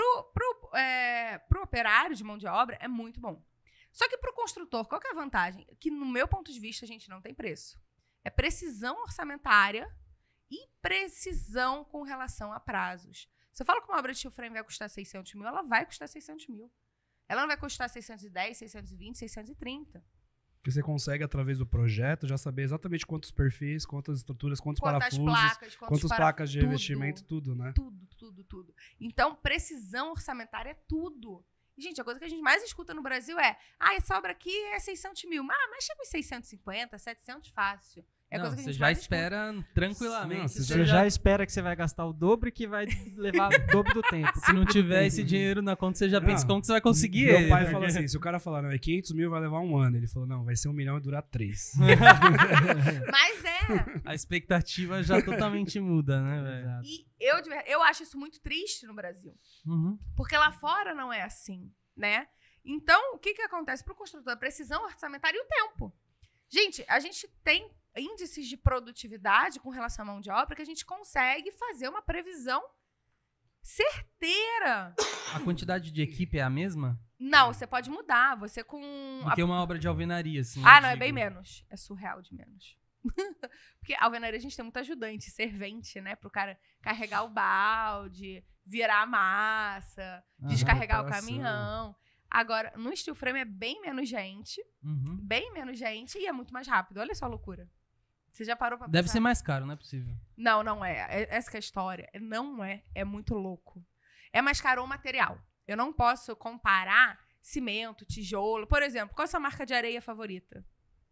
pro operário de mão de obra, é muito bom. Só que pro construtor, qual que é a vantagem? Que, no meu ponto de vista, a gente não tem preço. É precisão orçamentária e precisão com relação a prazos. Se eu falo que uma obra de steel frame vai custar 600 mil, ela vai custar 600 mil. Ela não vai custar 610, 620, 630. Porque você consegue, através do projeto, já saber exatamente quantos perfis, quantas estruturas, quantos Quantas parafusos, placas, quantas placas de tudo. revestimento, tudo, né? Tudo. Então, precisão orçamentária é tudo. E, gente, a coisa que a gente mais escuta no Brasil é essa obra aqui é 600 mil. Mas chega em 650, 700 fácil. É a não, coisa que a você gente já mais espera tranquilamente. Não, Você já espera que você vai gastar o dobro e que vai levar o dobro do tempo. Se não tiver esse dinheiro na conta, você já pensa como que você vai conseguir Meu ele. pai fala assim, se o cara falar, não, é 500 mil, vai levar um ano. Ele falou, não, vai ser 1 milhão e durar 3. Mas é. A expectativa já totalmente muda, né, velho? Exato. E eu acho isso muito triste no Brasil. Uhum. Porque lá fora não é assim, né? Então, o que acontece pro construtor? A precisão orçamentária e o tempo. Gente, a gente tem índices de produtividade com relação à mão de obra que a gente consegue fazer uma previsão certeira. A quantidade de equipe é a mesma? Não, você pode mudar. Você com... Do que uma obra de alvenaria, assim. Ah, eu não, é digo. bem menos. É surreal de menos. Porque a alvenaria a gente tem muito ajudante, servente, né? Pro cara carregar o balde, virar a massa, descarregar o preparação. caminhão. Agora, no steel frame é bem menos gente Uhum. e é muito mais rápido. Olha só a loucura. Você já parou pra pensar? Deve ser mais caro, não é possível. Não é. Essa que é a história. Não é. É muito louco. É mais caro o material. Eu não posso comparar cimento, tijolo. Por exemplo, qual é a sua marca de areia favorita?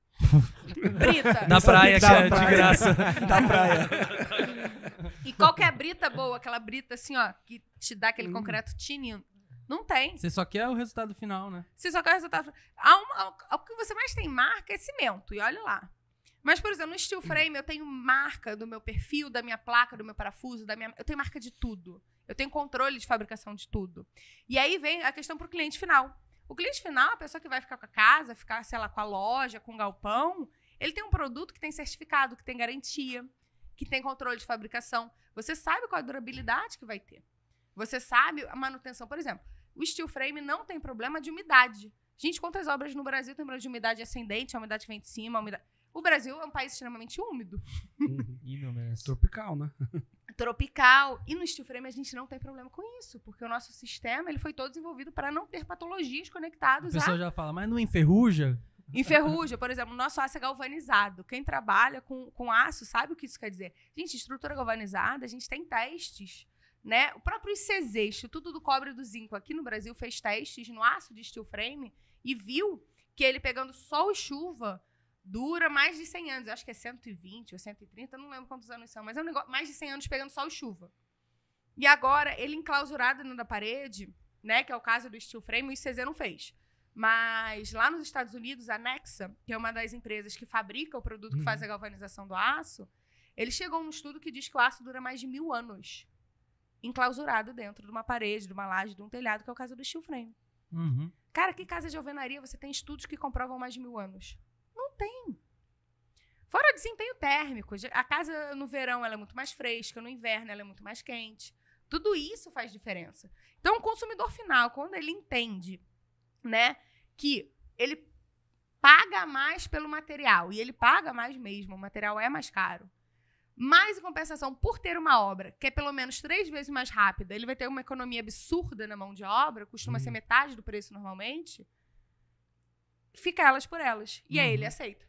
Brita. Da praia, que é de graça. Da praia. E qual que é a brita boa? Aquela brita assim, ó, que te dá aquele concreto tinindo. Não tem. Você só quer o resultado final, né? Você só quer o resultado. O que você mais tem marca é cimento. E olha lá. Mas, por exemplo, no steel frame, eu tenho marca do meu perfil, da minha placa, do meu parafuso, eu tenho marca de tudo. Eu tenho controle de fabricação de tudo. E aí vem a questão para o cliente final. O cliente final, a pessoa que vai ficar com a casa, ficar, sei lá, com a loja, com o galpão, ele tem um produto que tem certificado, que tem garantia, que tem controle de fabricação. Você sabe qual a durabilidade que vai ter. Você sabe a manutenção. Por exemplo, o steel frame não tem problema de umidade. Gente, quantas obras no Brasil tem problema de umidade ascendente, a umidade que vem de cima, a umidade... O Brasil é um país extremamente úmido. Tropical, né? Tropical. E no steel frame a gente não tem problema com isso, porque o nosso sistema ele foi todo desenvolvido para não ter patologias conectadas A pessoa já fala, mas não enferruja? Enferruja, por exemplo, o nosso aço é galvanizado. Quem trabalha com aço sabe o que isso quer dizer. Gente, estrutura galvanizada, a gente tem testes, né? O próprio ICZ, Instituto do Cobre e do Zinco, aqui no Brasil, fez testes no aço de steel frame e viu que ele pegando sol e chuva dura mais de 100 anos. Eu acho que é 120 ou 130, eu não lembro quantos anos são, mas é um negócio mais de 100 anos pegando sol e chuva. E agora, ele enclausurado dentro da parede, né, que é o caso do steel frame, o ICZ não fez. Mas lá nos Estados Unidos, a Nexa, que é uma das empresas que fabrica o produto que faz a galvanização do aço, ele chegou num estudo que diz que o aço dura mais de 1000 anos enclausurado dentro de uma parede, de uma laje, de um telhado, que é o caso do steel frame. Uhum. Cara, que casa de alvenaria você tem estudos que comprovam mais de 1000 anos? Não tem. Fora o desempenho térmico. A casa no verão ela é muito mais fresca, no inverno ela é muito mais quente. Tudo isso faz diferença. Então, o consumidor final, quando ele entende, né, que ele paga mais pelo material, e ele paga mais mesmo, o material é mais caro, mas, em compensação, por ter uma obra que é pelo menos 3 vezes mais rápida, ele vai ter uma economia absurda na mão de obra, costuma ser metade do preço normalmente, fica elas por elas. E aí ele aceita.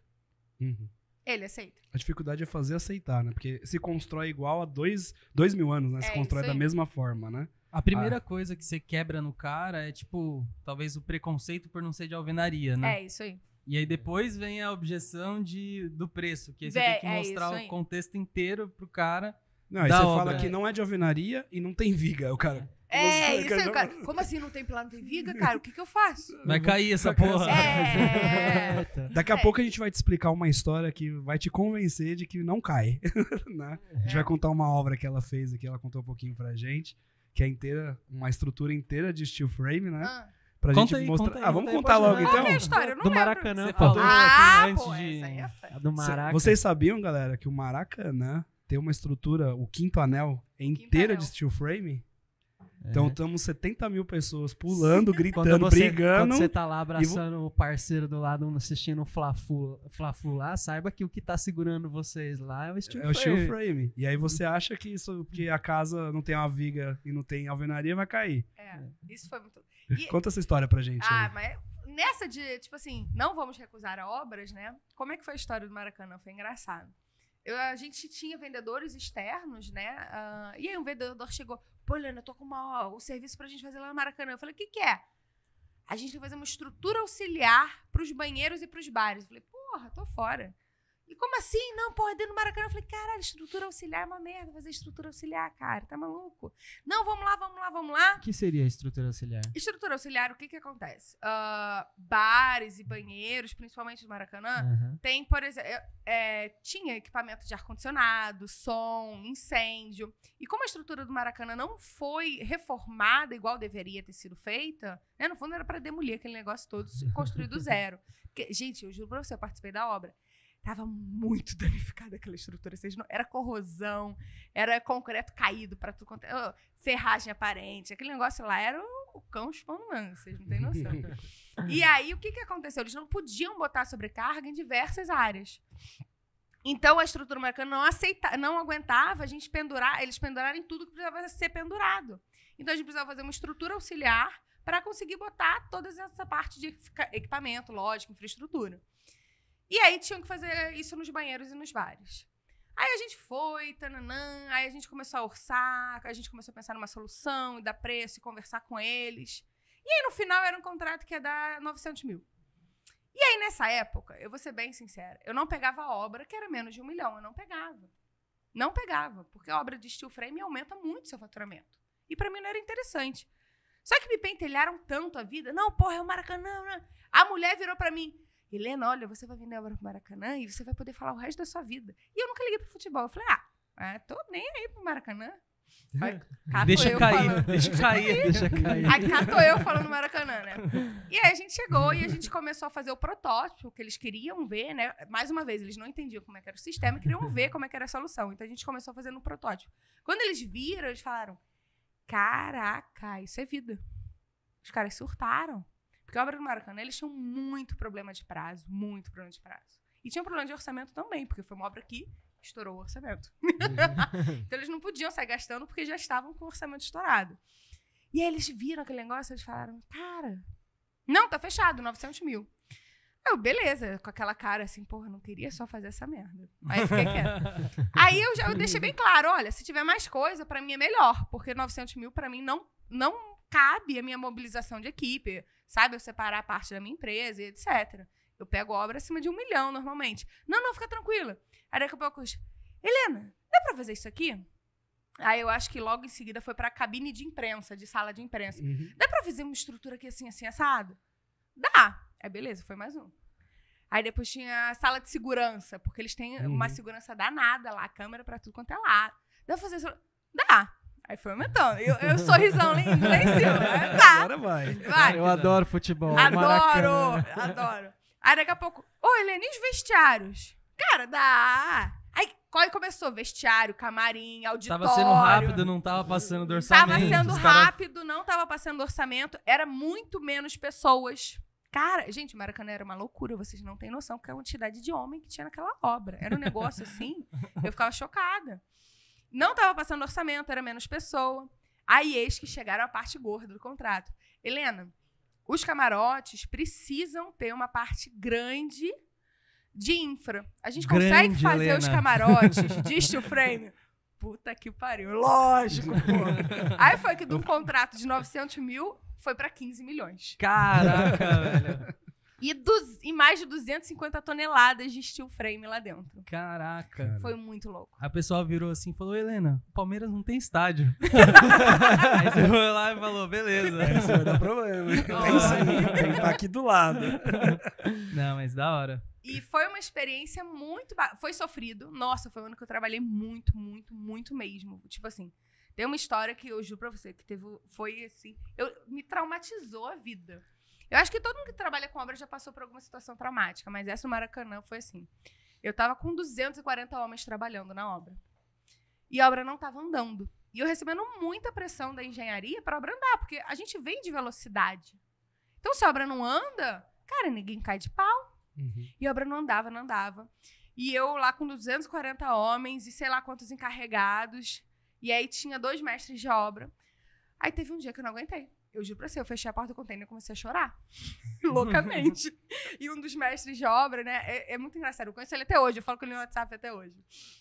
Ele aceita. A dificuldade é fazer aceitar, né? Porque se constrói igual a 2 mil anos, né? Se constrói da mesma forma, né? A primeira coisa que você quebra no cara é, tipo, talvez o preconceito por não ser de alvenaria, né? É isso aí. E aí depois vem a objeção do preço, que aí você tem que mostrar o contexto inteiro pro cara. Não, aí você fala que não é de alvenaria e não tem viga. O cara... isso aí, cara. Como assim não tem pilar, não tem viga, cara? O que eu faço? Vai cair essa porra. Daqui a pouco a gente vai te explicar uma história que vai te convencer de que não cai. Né? A gente vai contar uma obra que ela fez aqui, ela contou um pouquinho pra gente, que é inteira, uma estrutura inteira de steel frame, né? Pra Conta gente aí, mostrar. conta aí, vamos contar logo então? Qual é a história? Eu não do lembro. Maracanã. Você falou aqui antes essa de... aí é fé. Do Maracanã. Vocês sabiam, galera, que o Maracanã tem uma estrutura, o quinto anel, é inteira de steel frame? Então estamos 70 mil pessoas pulando, gritando, brigando. Quando você tá lá abraçando o parceiro do lado, assistindo o Fla-Flu lá, saiba que o que tá segurando vocês lá é o steel frame. É o steel frame. E aí você acha que isso, que a casa não tem uma viga e não tem alvenaria, vai cair. Isso foi muito... Conta essa história pra gente aí. Mas nessa de, tipo assim, não vamos recusar a obras, né? Como é que foi a história do Maracanã? Foi engraçado. A gente tinha vendedores externos, né? E aí um vendedor chegou, pô, Helena, eu tô com um serviço pra gente fazer lá no Maracanã. Eu falei, o que é? A gente tem que fazer uma estrutura auxiliar pros banheiros e pros bares. Eu falei, porra, tô fora. E como assim? Não, porra, dentro do Maracanã. Eu falei, caralho, estrutura auxiliar é uma merda, fazer estrutura auxiliar, cara, tá maluco? Não, vamos lá. O que seria a estrutura auxiliar? Estrutura auxiliar, o que acontece? Bares e banheiros, principalmente do Maracanã, tem, por exemplo, tinha equipamento de ar-condicionado, som, incêndio. E como a estrutura do Maracanã não foi reformada igual deveria ter sido feita, né? No fundo era para demolir aquele negócio todo, construir do zero. Porque, gente, eu juro pra você, eu participei da obra. Tava muito danificada aquela estrutura. Era corrosão, era concreto caído para tudo quanto é. Ferragem aparente. Aquele negócio lá era o cão chupando manga, vocês não têm noção. E aí, o que aconteceu? Eles não podiam botar sobrecarga em diversas áreas. Então, a estrutura Maracanã não aguentava a gente pendurar, eles pendurarem tudo que precisava ser pendurado. Então, a gente precisava fazer uma estrutura auxiliar para conseguir botar toda essa parte de equipamento, lógico, infraestrutura. E aí tinham que fazer isso nos banheiros e nos bares. Aí a gente foi, tananã, aí a gente começou a orçar, a gente começou a pensar numa solução, e dar preço, e conversar com eles. E aí, no final, era um contrato que ia dar 900 mil. E aí, nessa época, eu vou ser bem sincera, eu não pegava a obra que era menos de 1 milhão, eu não pegava. Não pegava, porque a obra de steel frame aumenta muito seu faturamento. E pra mim não era interessante. Só que me pentelharam tanto a vida. Não, porra, é o Maracanã. Né? A mulher virou pra mim, Helena, olha, você vai vender a obra pro Maracanã e você vai poder falar o resto da sua vida. E eu nunca liguei pro futebol. Eu falei, tô nem aí pro Maracanã. Deixa cair, deixa cair. Aí catou eu falando Maracanã, né? E aí a gente chegou e a gente começou a fazer o protótipo que eles queriam ver, né? Mais uma vez, eles não entendiam como é que era o sistema e queriam ver como é que era a solução. Então a gente começou fazendo um protótipo. Quando eles viram, eles falaram, caraca, isso é vida. Os caras surtaram. Porque a obra do Maracanã, eles tinham muito problema de prazo, muito problema de prazo. E tinha um problema de orçamento também, porque foi uma obra que estourou o orçamento. Então eles não podiam sair gastando porque já estavam com o orçamento estourado. E aí eles viram aquele negócio e eles falaram, cara, não, tá fechado, 900 mil. Eu, beleza, com aquela cara assim, porra, não queria só fazer essa merda. Aí eu fiquei quieta. Aí eu deixei bem claro, olha, se tiver mais coisa, pra mim é melhor, porque 900 mil pra mim não cabe a minha mobilização de equipe, sabe? Eu separar a parte da minha empresa e etc. Eu pego obra acima de 1 milhão normalmente. Não, fica tranquila. Aí daqui a pouco, Helena, dá pra fazer isso aqui? Aí eu acho que logo em seguida foi pra cabine de imprensa, de sala de imprensa. Dá pra fazer uma estrutura aqui assim, assado? Dá. Aí beleza, foi mais um. Aí depois tinha a sala de segurança, porque eles têm uma segurança danada lá, câmera pra tudo quanto é lado. Dá pra fazer isso? Dá. Aí foi aumentando. Eu sorrisão lindo lá em cima. Tá. Agora vai. Eu adoro futebol. Adoro. Aí daqui a pouco, Helena, e os vestiários? Cara, dá. Aí começou vestiário, camarim, auditório. Tava sendo rápido, não tava passando do orçamento. Tava sendo rápido, não tava passando do orçamento. Era muito menos pessoas. Cara, gente, Maracanã era uma loucura. Vocês não têm noção que a quantidade de homem que tinha naquela obra. Era um negócio assim, eu ficava chocada. Não tava passando orçamento, era menos pessoa. Aí eis que chegaram a parte gorda do contrato. Helena, os camarotes precisam ter uma parte grande de infra. A gente consegue fazer Helena. Os camarotes de steel frame? Puta que pariu. Lógico, pô. Aí foi que de um contrato de 900 mil foi pra 15 milhões. Caraca, velho. E mais de 250 toneladas de steel frame lá dentro. Caraca. Foi muito louco. A pessoa virou assim e falou, Helena, o Palmeiras não tem estádio. Aí você foi lá e falou, beleza. Isso vai dar problema. Tem que estar aqui do lado. Não, mas da hora. E foi uma experiência muito... Foi sofrido. Nossa, foi um ano que eu trabalhei muito, muito, muito mesmo. Tipo assim, tem uma história que eu juro pra você, que foi assim... Me traumatizou a vida. Eu acho que todo mundo que trabalha com obra já passou por alguma situação traumática, mas essa no Maracanã foi assim. Eu tava com 240 homens trabalhando na obra. E a obra não tava andando. E eu recebendo muita pressão da engenharia pra obra andar, porque a gente vem de velocidade. Então, se a obra não anda, cara, ninguém cai de pau. E a obra não andava. E eu lá com 240 homens e sei lá quantos encarregados. E aí tinha 2 mestres de obra. Aí teve um dia que eu não aguentei. Eu juro pra você, eu fechei a porta do container e comecei a chorar. Loucamente. E um dos mestres de obra, né? É muito engraçado. Eu conheço ele até hoje. Eu falo com ele no WhatsApp até hoje.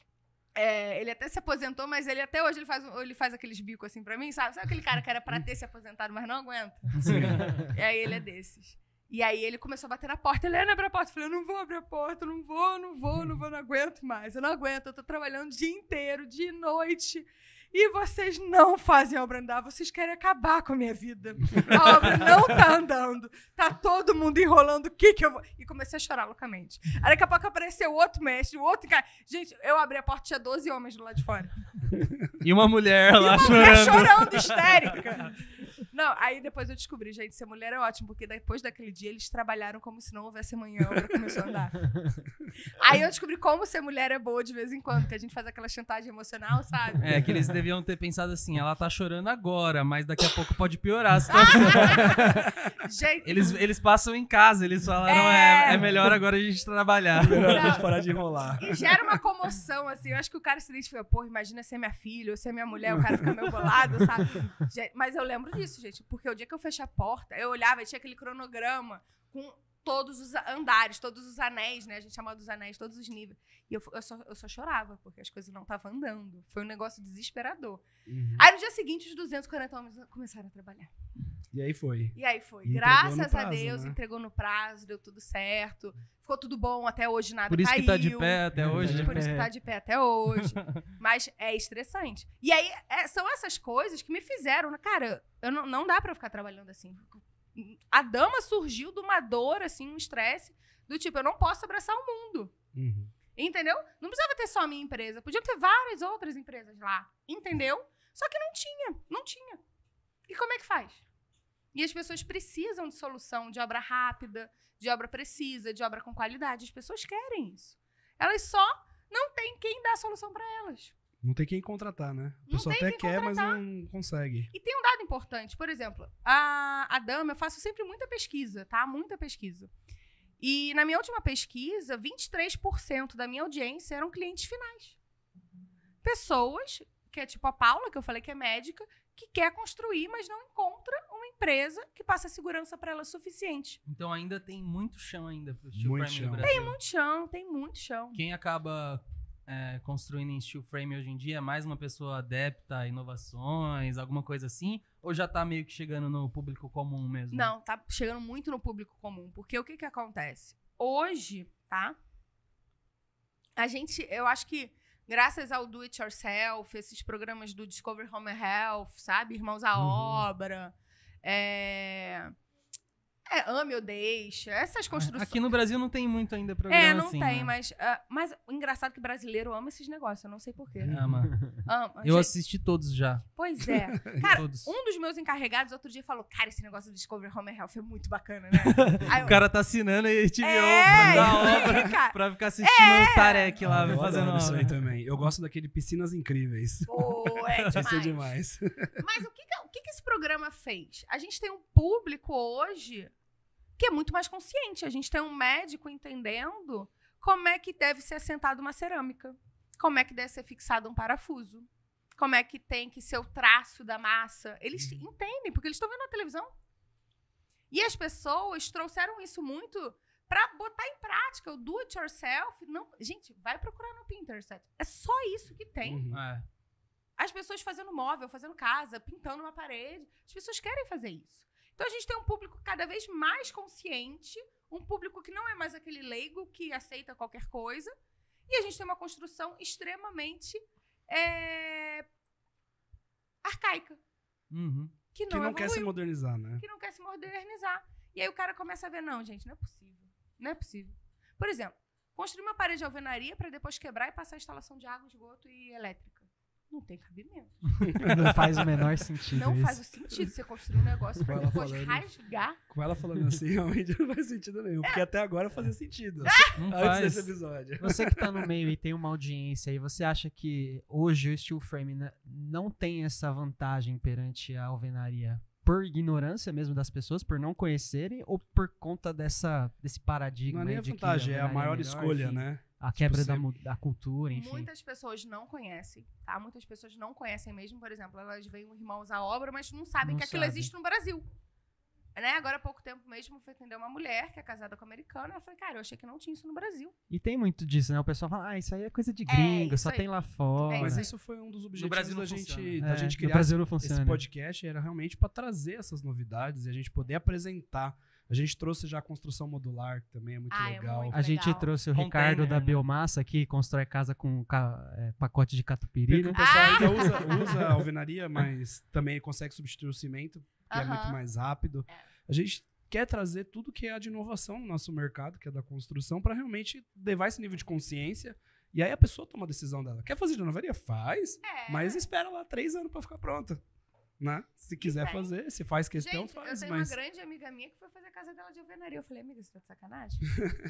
Ele até se aposentou, mas ele até hoje ele faz aqueles bicos assim pra mim, sabe? Sabe aquele cara que era pra ter se aposentado, mas não aguenta? Sim. E aí ele é desses. E aí ele começou a bater na porta. Helena, abre a porta. Eu falei, eu não vou abrir a porta, não aguento mais. Eu não aguento, eu tô trabalhando o dia inteiro, de noite. E vocês não fazem a obra andar, vocês querem acabar com a minha vida. A obra não tá andando, tá todo mundo enrolando, o que eu vou... E comecei a chorar loucamente. Aí daqui a pouco apareceu outro mestre, o outro cara... Gente, eu abri a porta, tinha 12 homens do lado de fora. E uma mulher lá chorando. Mulher chorando, histérica. Não, aí depois eu descobri, gente, ser mulher é ótimo, porque depois daquele dia eles trabalharam como se não houvesse amanhã, a obra começou a andar. Aí eu descobri como ser mulher é boa de vez em quando, que a gente faz aquela chantagem emocional, sabe? É, que eles deviam ter pensado assim, ela tá chorando agora, mas daqui a pouco pode piorar a situação. Gente, eles passam em casa, eles falaram, é melhor agora a gente trabalhar. Melhor a gente parar de enrolar. E gera uma comoção, assim, eu acho que o cara se identifica, pô, imagina ser minha filha ou ser minha mulher, o cara fica meio bolado, sabe? Mas eu lembro disso, gente, porque o dia que eu fechei a porta, eu olhava e tinha aquele cronograma com todos os andares, todos os anéis, né? A gente chamava dos anéis, todos os níveis. E eu só chorava, porque as coisas não estavam andando. Foi um negócio desesperador. Aí, no dia seguinte, os 240 homens começaram a trabalhar. E aí foi. E graças a Deus, entregou no prazo, deu tudo certo. Ficou tudo bom, até hoje nada caiu. Por isso que tá de pé até hoje. Por isso que tá de pé até hoje. Mas é estressante. E aí, são essas coisas que me fizeram... Cara, não dá pra eu ficar trabalhando assim. A Dama surgiu de uma dor, assim, um estresse, do tipo, eu não posso abraçar o mundo. Entendeu? Não precisava ter só a minha empresa. Podia ter várias outras empresas lá. Entendeu? Só que não tinha. E como é que faz? E as pessoas precisam de solução, de obra rápida, de obra precisa, de obra com qualidade. As pessoas querem isso. Elas só não têm quem dá a solução para elas. Não tem quem contratar, né? A pessoa até quer, mas não consegue. E tem um dado importante. Por exemplo, a Dama, eu faço sempre muita pesquisa, tá? Muita pesquisa. E na minha última pesquisa, 23% da minha audiência eram clientes finais. Pessoas, que é tipo a Paula, que eu falei que é médica, que quer construir, mas não encontra uma empresa que passe segurança para ela suficiente. Então ainda tem muito chão ainda pro steel frame no Brasil. Tem muito chão. Quem acaba construindo em steel frame hoje em dia é mais uma pessoa adepta a inovações, alguma coisa assim? Ou já tá meio que chegando no público comum mesmo? Não, tá chegando muito no público comum. Porque o que acontece? Hoje, tá? Eu acho que graças ao Do It Yourself, esses programas do Discover Home Health, sabe? Irmãos à Obra, Ame ou Deixa, essas construções. Aqui no Brasil não tem muito ainda programa não assim, tem, né? mas o engraçado é que brasileiro ama esses negócios, eu não sei porquê. Ama. Eu gente, assisti todos já. Pois é. Cara, Todos. um dos meus encarregados outro dia falou, cara, esse negócio do Discover Home Health é muito bacana, né? Aí O cara tá assinando e te pra ficar assistindo o Tarek lá, Eu fazendo adoro isso obra. aí também. Eu gosto daquele Piscinas Incríveis. Pô, Isso é demais. Mas o que esse programa fez? A gente tem um público hoje que é muito mais consciente. A gente tem um médico entendendo como é que deve ser assentada uma cerâmica, como é que deve ser fixado um parafuso, como é que tem que ser o traço da massa. Eles entendem, porque eles estão vendo na televisão. E as pessoas trouxeram isso muito para botar em prática o do it yourself. Não, gente, vai procurar no Pinterest. É só isso que tem. As pessoas fazendo móvel, fazendo casa, pintando uma parede. As pessoas querem fazer isso. Então, a gente tem um público cada vez mais consciente, um público que não é mais aquele leigo que aceita qualquer coisa, e a gente tem uma construção extremamente arcaica. Que não quer se modernizar, né? Que não quer se modernizar. E aí o cara começa a ver, não, gente, não é possível. Não é possível. Por exemplo, construir uma parede de alvenaria para depois quebrar e passar a instalação de água, esgoto e elétrica. Não tem cabimento. Não faz o menor sentido. Não isso. faz o sentido você construir um negócio pra depois rasgar. Com ela falando assim, realmente não faz sentido nenhum. Porque até agora fazia sentido. Não Antes faz. desse episódio. Você que tá no meio e tem uma audiência aí, você acha que hoje o steel frame não tem essa vantagem perante a alvenaria por ignorância mesmo das pessoas, por não conhecerem, ou por conta desse paradigma? Não é nem a de que vantagem, é a alvenaria maior melhor, escolha, enfim, né? A quebra Tipo, da cultura, enfim. Muitas pessoas não conhecem, tá? Muitas pessoas não conhecem mesmo, por exemplo, elas veem Irmãos à Obra, mas não sabem que aquilo existe no Brasil. Né? Agora, há pouco tempo mesmo, fui atender uma mulher que é casada com um americano. Eu falei, cara, eu achei que não tinha isso no Brasil. E tem muito disso, né? O pessoal fala, isso aí é coisa de gringo, isso só aí. tem lá fora. Mas isso foi um dos objetivos Brasil não da gente No criar Brasil não esse funciona. podcast, era realmente para trazer essas novidades e a gente poder apresentar. A gente trouxe já a construção modular, que também é muito legal. muito A gente legal. trouxe o Container, Ricardo da né? Biomassa, que constrói casa com pacote de catupiry, Porque né? o pessoal ainda usa a alvenaria, mas também consegue substituir o cimento, que é muito Aham. mais rápido. A gente quer trazer tudo que há de inovação no nosso mercado, que é da construção, para realmente levar esse nível de consciência. E aí a pessoa toma a decisão dela. Quer fazer de alvenaria? Faz, mas espera lá 3 anos para ficar pronta. Né? Se quiser tem. fazer, se faz questão, Gente, faz. eu tenho Mas uma grande amiga minha que foi fazer a casa dela de alvenaria. Eu falei, amiga, você tá de sacanagem?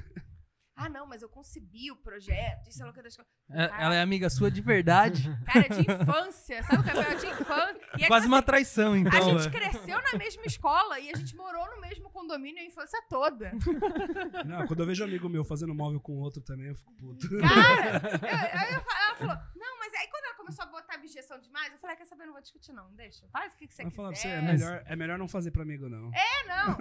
Não, mas eu concebi o projeto, isso é louca das coisas. Ela é amiga sua de verdade? Cara, de infância, sabe o que é de infância? E é Quase que, uma traição, então. a gente né? cresceu na mesma escola e a gente morou no mesmo condomínio a infância toda. não, quando eu vejo um amigo meu fazendo móvel com outro também, eu fico puto. Cara, ela falou, não, mas aí quando ela começou a botar objeção demais, eu falei, quer saber, não vou discutir não, deixa. Faz o que você Vou quiser. falar pra você, é melhor não fazer pra amigo, não. Não.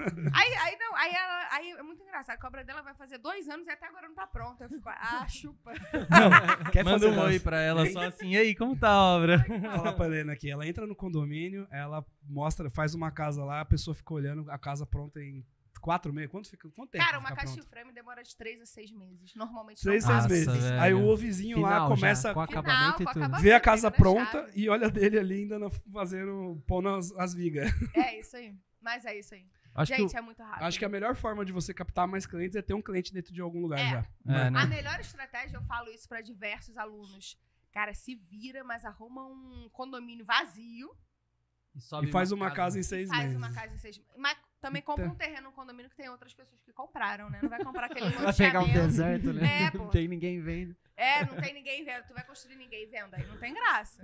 Aí é muito engraçado. A cobra dela vai fazer 2 anos e até agora não tá pronta. Eu fico, chupa. Quer Manda fazer um oi pra ela, só assim, e aí, como tá a obra? Vou falar pra Helena aqui, ela entra no condomínio, ela faz uma casa lá, a pessoa fica olhando a casa pronta em 4 meses. Quanto tempo? Cara, uma fica caixa pronta? de frame demora de 3 a 6 meses. Normalmente 3, não 6 passa. meses. velho. Aí o vizinho lá Final começa já, com a acabamento e com tudo. acabamento. ver a casa pega na pronta chave. e olha dele ali ainda pondo as vigas. É isso aí. Mas é isso aí. Acho Gente, que é muito rápido. Acho que a melhor forma de você captar mais clientes é ter um cliente dentro de algum lugar já. né? A melhor estratégia, eu falo isso pra diversos alunos. Cara, se vira, mas arruma um condomínio vazio. E faz uma casa em 6 Faz meses. uma casa em 6 meses. Mas também compra um terreno, um condomínio que tem outras pessoas que compraram, né? Não vai comprar aquele Vai pegar um loteamento. deserto, né? É, pô. Não tem ninguém vendo. Não tem ninguém vendo. Tu vai construir ninguém vendo. Aí não tem graça.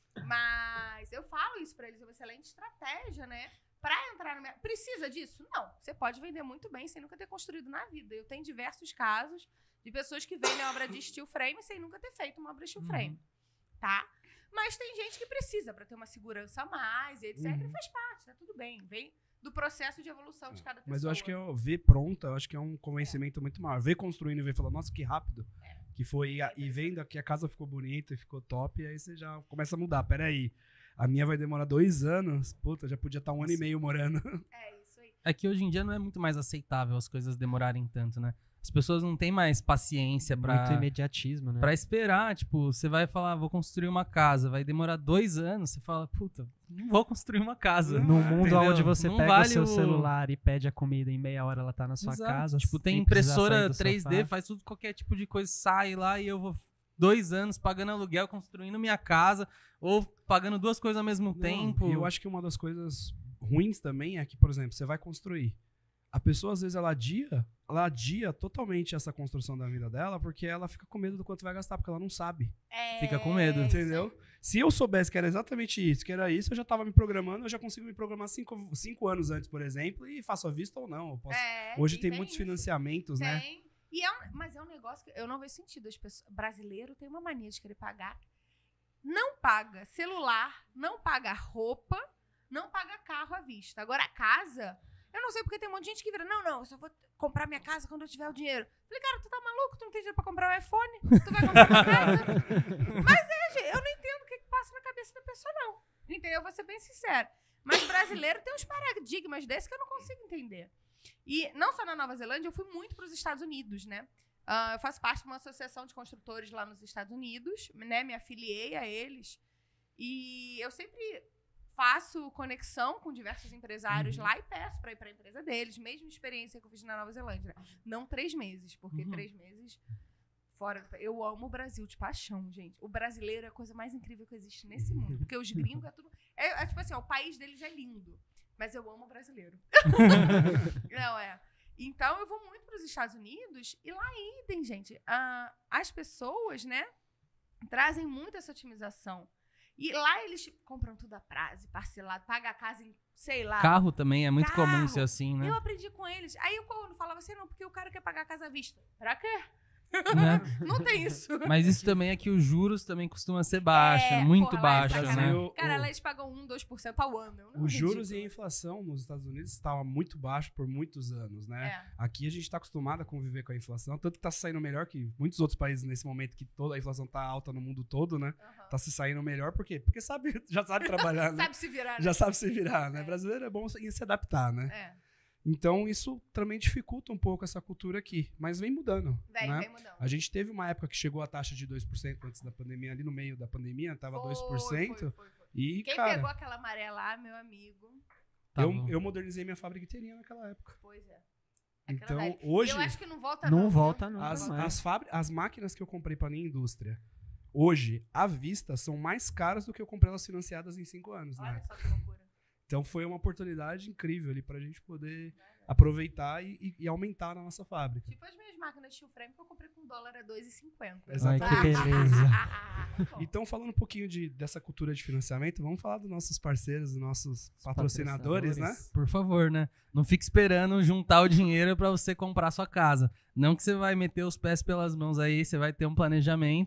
Mas eu falo isso pra eles. É uma excelente estratégia, né? Pra entrar no mercado. Precisa disso? Não. Você pode vender muito bem sem nunca ter construído na vida. Eu tenho diversos casos de pessoas que vendem obra de steel frame sem nunca ter feito uma obra steel frame. Tá? Mas tem gente que precisa pra ter uma segurança a mais, etc. E faz parte, tá tudo bem. Vem do processo de evolução de cada pessoa. Mas eu acho que ver pronta, eu acho que é um convencimento muito maior. Ver construindo e ver falando, nossa, que rápido. Que foi, e vendo que a casa ficou bonita e ficou top, e aí você já começa a mudar. Peraí, a minha vai demorar 2 anos, puta, já podia estar 1 ano e meio morando. É isso aí. É que hoje em dia não é muito mais aceitável as coisas demorarem tanto, né? As pessoas não têm mais paciência Muito pra imediatismo, né? esperar. Tipo, você vai falar, vou construir uma casa, vai demorar 2 anos, você fala, puta, não vou construir uma casa. No mundo Entendeu? onde você Não pega vale o seu o- celular e pede a comida em meia hora, ela tá na sua Exato. casa. Tipo, tem sem precisar impressora sair do 3D, sofá. faz tudo, qualquer tipo de coisa, sai lá e eu vou 2 anos pagando aluguel, construindo minha casa, ou pagando 2 coisas ao mesmo tempo. E eu acho que uma das coisas ruins também é que, por exemplo, você vai construir. A pessoa, às vezes, ela adia totalmente essa construção da vida dela, porque ela fica com medo do quanto vai gastar, porque ela não sabe. Fica com medo. isso aí. Entendeu? Se eu soubesse que era exatamente isso, que era isso, eu já tava me programando, eu já consigo me programar 5 anos antes, por exemplo, e faço à vista ou não. Eu posso- Hoje E tem muitos isso. financiamentos, né? Tem. Mas é um negócio que eu não vejo sentido. As pessoas, brasileiro tem uma mania de querer pagar. Não paga celular, não paga roupa, não paga carro à vista. Agora, a casa, eu não sei porque tem um monte de gente que vira, não, eu só vou comprar minha casa quando eu tiver o dinheiro. Falei, cara, tu tá maluco? Tu não tem dinheiro pra comprar um iPhone? Tu vai comprar uma casa? Mas gente, eu não entendo o que passa na cabeça da pessoa, não. Entendeu? Eu vou ser bem sincero. Mas brasileiro tem uns paradigmas desses que eu não consigo entender. E não só na Nova Zelândia, eu fui muito para os Estados Unidos, né? Eu faço parte de uma associação de construtores lá nos Estados Unidos, né? Me afiliei a eles. E eu sempre faço conexão com diversos empresários lá e peço para ir para a empresa deles. Mesma experiência que eu fiz na Nova Zelândia. Né? Não 3 meses, porque 3 meses fora. Eu amo o Brasil de paixão, gente. O brasileiro é a coisa mais incrível que existe nesse mundo. Porque os gringos é tudo... É tipo assim, ó, o país deles é lindo. Mas eu amo o brasileiro. Não, Então, eu vou muito para os Estados Unidos e lá idem, gente. As pessoas, né, trazem muito essa otimização. E lá eles compram tudo a prazo, parcelado, pagam a casa em, sei lá. Carro também é muito comum Carro. ser assim, né? Eu aprendi com eles. Aí eu quando falava assim, não, porque o cara quer pagar a casa à vista. Pra quê? Né? Não tem isso. Mas isso também é que os juros também costumam ser baixos, muito porra, lá é baixos, sacanagem. né? Cara, lá eles pagam 1-2% ao ano. Eu não Os juros acredito. e a inflação nos Estados Unidos estavam muito baixo por muitos anos, né? Aqui a gente está acostumado a conviver com a inflação, tanto que está saindo melhor que muitos outros países nesse momento que toda a inflação está alta no mundo todo, né? Tá se saindo melhor, por quê? Porque já sabe trabalhar, né? Sabe se virar. Já sabe se virar, né? Brasileiro é bom em se adaptar, né? Então isso também dificulta um pouco essa cultura aqui, mas vem mudando, né? Vem mudando. A gente teve uma época que chegou a taxa de 2% antes da pandemia, ali no meio da pandemia, tava 2%. Foi. E, Quem cara, pegou aquela maré lá, meu amigo. Tá bom. eu modernizei minha fábrica inteirinha naquela época. Pois é. Então, Aquela hoje, eu acho que não volta Não viu? volta nunca mais. as máquinas que eu comprei para minha indústria, hoje, à vista, são mais caras do que eu comprei elas financiadas em 5 anos, né? Olha só que loucura. Então foi uma oportunidade incrível ali pra gente poder aproveitar e aumentar na nossa fábrica. Tipo as minhas máquinas de steel frame que eu comprei com $1 a 2,50. Exatamente. Ai, que beleza. Então, falando um pouquinho dessa cultura de financiamento, vamos falar dos nossos parceiros, dos nossos patrocinadores, né? Por favor, né? Não fique esperando juntar o dinheiro pra você comprar sua casa. Não que você vai meter os pés pelas mãos aí, você vai ter um planejamento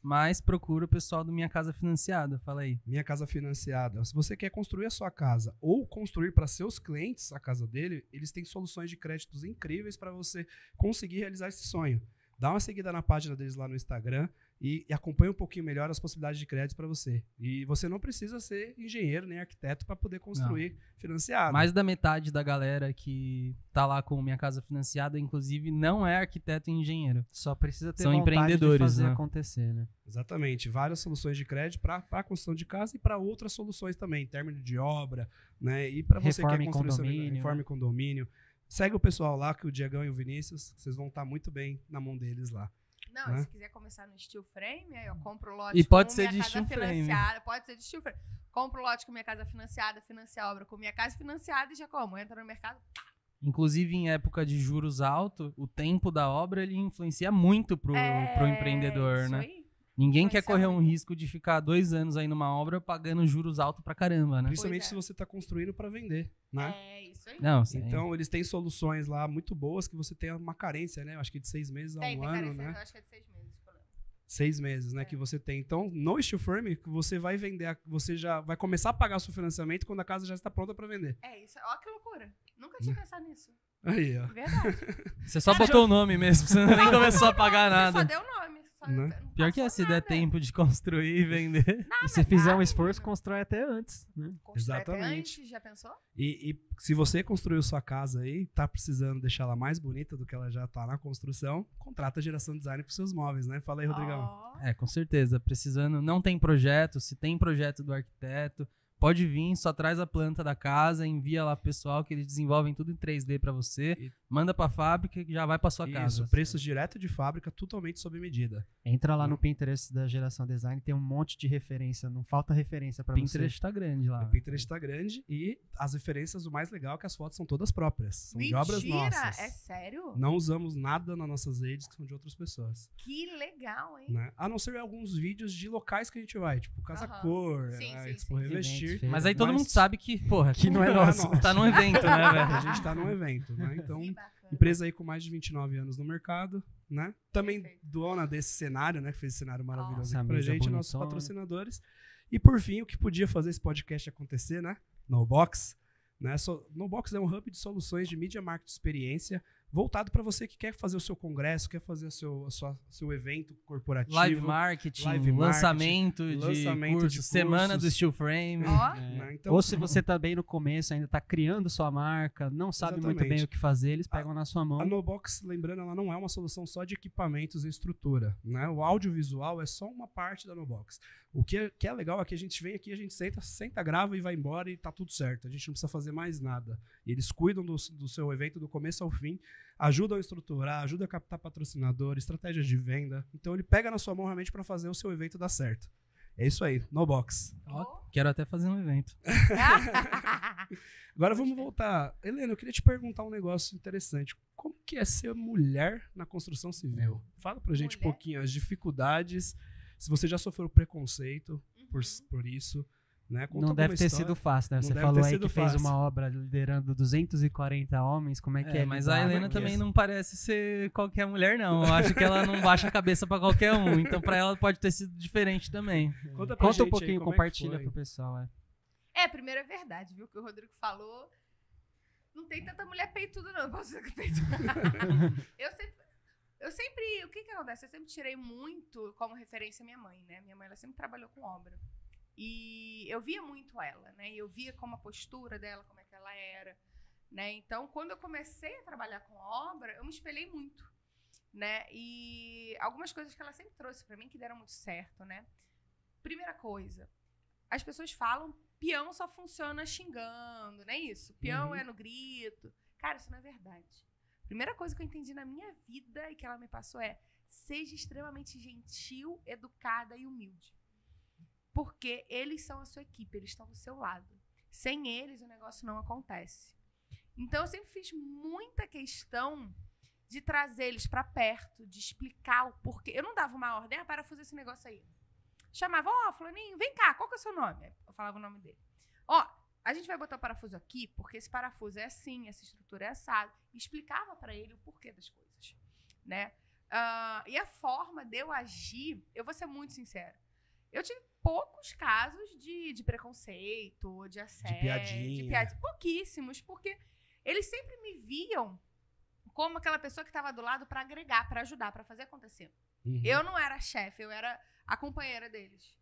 mas procura o pessoal do Minha Casa Financiada. Fala aí. Minha Casa Financiada. Se você quer construir a sua casa ou construir para seus clientes a casa dele, eles têm soluções de créditos incríveis para você conseguir realizar esse sonho. Dá uma seguida na página deles lá no Instagram e acompanha um pouquinho melhor as possibilidades de crédito para você. E você não precisa ser engenheiro nem arquiteto para poder construir financiado. Mais da metade da galera que tá lá com Minha Casa Financiada, inclusive, não é arquiteto e engenheiro. Só precisa ter São vontade empreendedores, de fazer né? acontecer, né? Exatamente. Várias soluções de crédito para a construção de casa e para outras soluções também, término de obra, né? E para você que quer construir reforma e condomínio. Segue o pessoal lá, que o Diegão e o Vinícius, vocês vão estar muito bem na mão deles lá. Não, né? e se quiser começar no steel frame, aí eu compro o lote E pode com ser Minha de Casa steel frame. Financiada. Pode ser de steel frame. Compro o lote com Minha Casa Financiada, financia a obra com Minha Casa Financiada e já como? Entra no mercado. Inclusive, em época de juros altos, o tempo da obra ele influencia muito pro empreendedor, isso né? aí. Ninguém quer Influencia correr um muito. risco de ficar 2 anos aí numa obra pagando juros altos pra caramba, né? Principalmente Pois é. se você está construindo para vender, né? É, isso aí. Não, sim. Então, eles têm soluções lá muito boas que você tem uma carência, né? Eu acho que de 6 meses a Tem, um tem ano, carência, né? eu acho que é de 6 meses. que eu lembro. 6 meses, né? Que você tem. Então, no steel frame, você vai vender, você já vai começar a pagar seu financiamento quando a casa já está pronta para vender. É isso. Ó, que loucura. Nunca tinha pensado nisso. Aí, ó. Verdade. Você só botou o nome mesmo, você nem começou a pagar Você só nada. deu o nome. Só Né? não Pior que é, passou se der nada. tempo de construir e vender. Nada, E se fizer um nada, esforço, menino. constrói até antes, né? Constrói até Exatamente. antes, já pensou? E se você construiu sua casa aí, tá precisando deixar ela mais bonita do que ela já tá na construção, contrata a Geração Design para seus móveis, né? Fala aí, Rodrigão. Ó. É, com certeza. Precisando, não tem projeto, se tem projeto do arquiteto, pode vir, só traz a planta da casa, envia lá pro pessoal que eles desenvolvem tudo em 3D pra você, E- manda pra fábrica e já vai pra sua casa. Isso, preços direto de fábrica, totalmente sob medida. Entra lá no Pinterest da Geração Design, tem um monte de referência, não falta referência pra Pinterest tá grande lá. O Pinterest tá grande e as referências, o mais legal é que as fotos são todas próprias. São de obras Mentira, nossas. é sério? Não usamos nada nas nossas redes que são de outras pessoas. Que legal, hein? Né? A não ser alguns vídeos de locais que a gente vai, tipo Casa Aham. Cor, Sim, a sim, Expo sim. Revestir. Eventos, Mas aí todo Mas- mundo sabe que, porra, Que não é Não é nosso. nosso. tá num evento, né, A velho? gente tá num evento, né? Então, Que bacana. empresa aí com mais de 29 anos no mercado, né? Também Perfeito. dona desse cenário, né? Que fez esse cenário maravilhoso Nossa, aqui pra mesa gente, nossos bonitona. patrocinadores. E por fim, o que podia fazer esse podcast acontecer, né? NoBox. Né? NoBox é um hub de soluções de mídia marketing experiência voltado para você que quer fazer o seu congresso, quer fazer seu evento corporativo. Live marketing, Live marketing, lançamento de lançamento curso, de cursos. semana do Steel Frame. Ó, Né? Então, Ou se você tá bem no começo, ainda tá criando sua marca, não sabe muito Exatamente. bem o que fazer, eles pegam na sua mão. A NoBox, lembrando, ela não é uma solução só de equipamentos e estrutura. Né? O audiovisual é só uma parte da NoBox. O que é legal é que a gente vem aqui, a gente senta, grava e vai embora e tá tudo certo. A gente não precisa fazer mais nada. E eles cuidam do seu evento do começo ao fim, ajudam a estruturar, ajudam a captar patrocinador, estratégias de venda. Então ele pega na sua mão realmente para fazer o seu evento dar certo. É isso aí, NoBox. Ó, quero até fazer um evento. Agora vamos voltar. Helena, eu queria te perguntar um negócio interessante. Como que é ser mulher na construção civil? Fala pra gente um Mulher? pouquinho as dificuldades, se você já sofreu preconceito Uhum. por isso, né? Conta Não alguma deve ter história. sido fácil, né? Não Você deve falou ter aí sido que fez fácil. uma obra liderando 240 homens, como é que é? Mas lidar? a Helena como é que é também isso? não parece ser qualquer mulher, não. Eu acho que ela não baixa a cabeça pra qualquer um. Então pra ela pode ter sido diferente também. Conta Conta um gente aí pouquinho, como é que compartilha foi. pro pessoal. É. Primeiro é verdade, viu? Que o Rodrigo falou. Não tem tanta mulher peituda, não. Posso dizer que peituda. Eu sempre. O que acontece? Eu sempre tirei muito como referência minha mãe, né? Minha mãe, ela sempre trabalhou com obra. E eu via muito ela, né? E eu via como a postura dela, como é que ela era, né? Então, quando eu comecei a trabalhar com obra, eu me espelhei muito, né? E algumas coisas que ela sempre trouxe pra mim que deram muito certo, né? Primeira coisa, as pessoas falam peão só funciona xingando, não é isso? Peão Uhum. é no grito. Cara, isso não é verdade. Primeira coisa que eu entendi na minha vida e que ela me passou é: seja extremamente gentil, educada e humilde. Porque eles são a sua equipe, eles estão do seu lado. Sem eles, o negócio não acontece. Então, eu sempre fiz muita questão de trazer eles para perto, de explicar o porquê. Eu não dava uma ordem, parafusa esse negócio aí. Chamava, fulaninho, vem cá, qual que é o seu nome? Eu falava o nome dele. A gente vai botar o parafuso aqui, porque esse parafuso é assim, essa estrutura é assado. E explicava para ele o porquê das coisas, né? E a forma de eu agir, eu vou ser muito sincera. Eu tive poucos casos de preconceito, de assédio, piadinha. pouquíssimos, porque eles sempre me viam como aquela pessoa que estava do lado para agregar, para ajudar, para fazer acontecer. Uhum. Eu não era a chefe, eu era a companheira deles.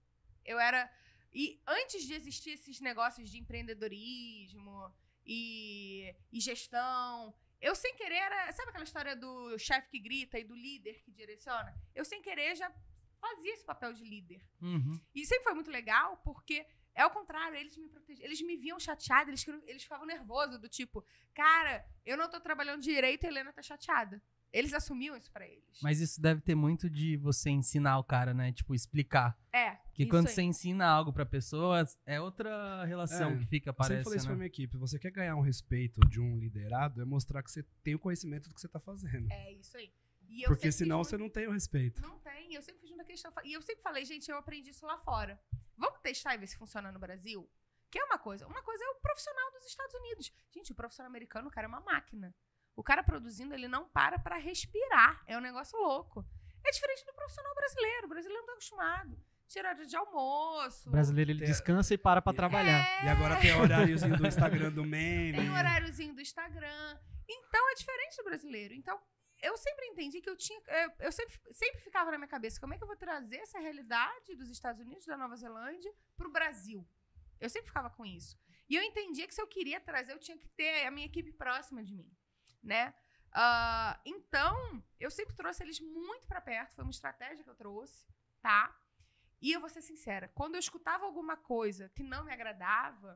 E antes de existir esses negócios de empreendedorismo e gestão, eu sem querer era... Sabe aquela história do chefe que grita e do líder que direciona? Eu sem querer já fazia esse papel de líder. Uhum. E sempre foi muito legal, porque é o contrário, eles me protegiam. Eles me viam chateada, eles ficavam nervosos, do tipo, cara, eu não tô trabalhando direito e a Helena tá chateada. Eles assumiam isso pra eles. Mas isso deve ter muito de você ensinar o cara, né? Tipo, explicar. Porque quando você ensina algo pra pessoas, é outra relação que fica, Eu parece, sempre falei isso né? pra minha equipe. Você quer ganhar um respeito de um liderado, é mostrar que você tem o conhecimento do que você tá fazendo. É isso aí. E eu Porque sempre senão fiz você não tem o respeito. Não tem, eu sempre fiz muita questão. E eu sempre falei, gente, eu aprendi isso lá fora. Vamos testar e ver se funciona no Brasil? Que é uma coisa. Uma coisa é o profissional dos Estados Unidos. Gente, o profissional americano, o cara é uma máquina. O cara produzindo, ele não para pra respirar. É um negócio louco. É diferente do profissional brasileiro. O brasileiro não tá acostumado. Tira hora de almoço. O brasileiro, ele descansa e para pra trabalhar. E agora tem o horáriozinho do Instagram do meme. Tem o horáriozinho do Instagram. Então, é diferente do brasileiro. Então, eu sempre entendi que eu sempre ficava na minha cabeça, como é que eu vou trazer essa realidade dos Estados Unidos, da Nova Zelândia, pro Brasil? Eu sempre ficava com isso. E eu entendia que se eu queria trazer, eu tinha que ter a minha equipe próxima de mim, né? Então, eu sempre trouxe eles muito pra perto, foi uma estratégia que eu trouxe, tá? E eu vou ser sincera, quando eu escutava alguma coisa que não me agradava,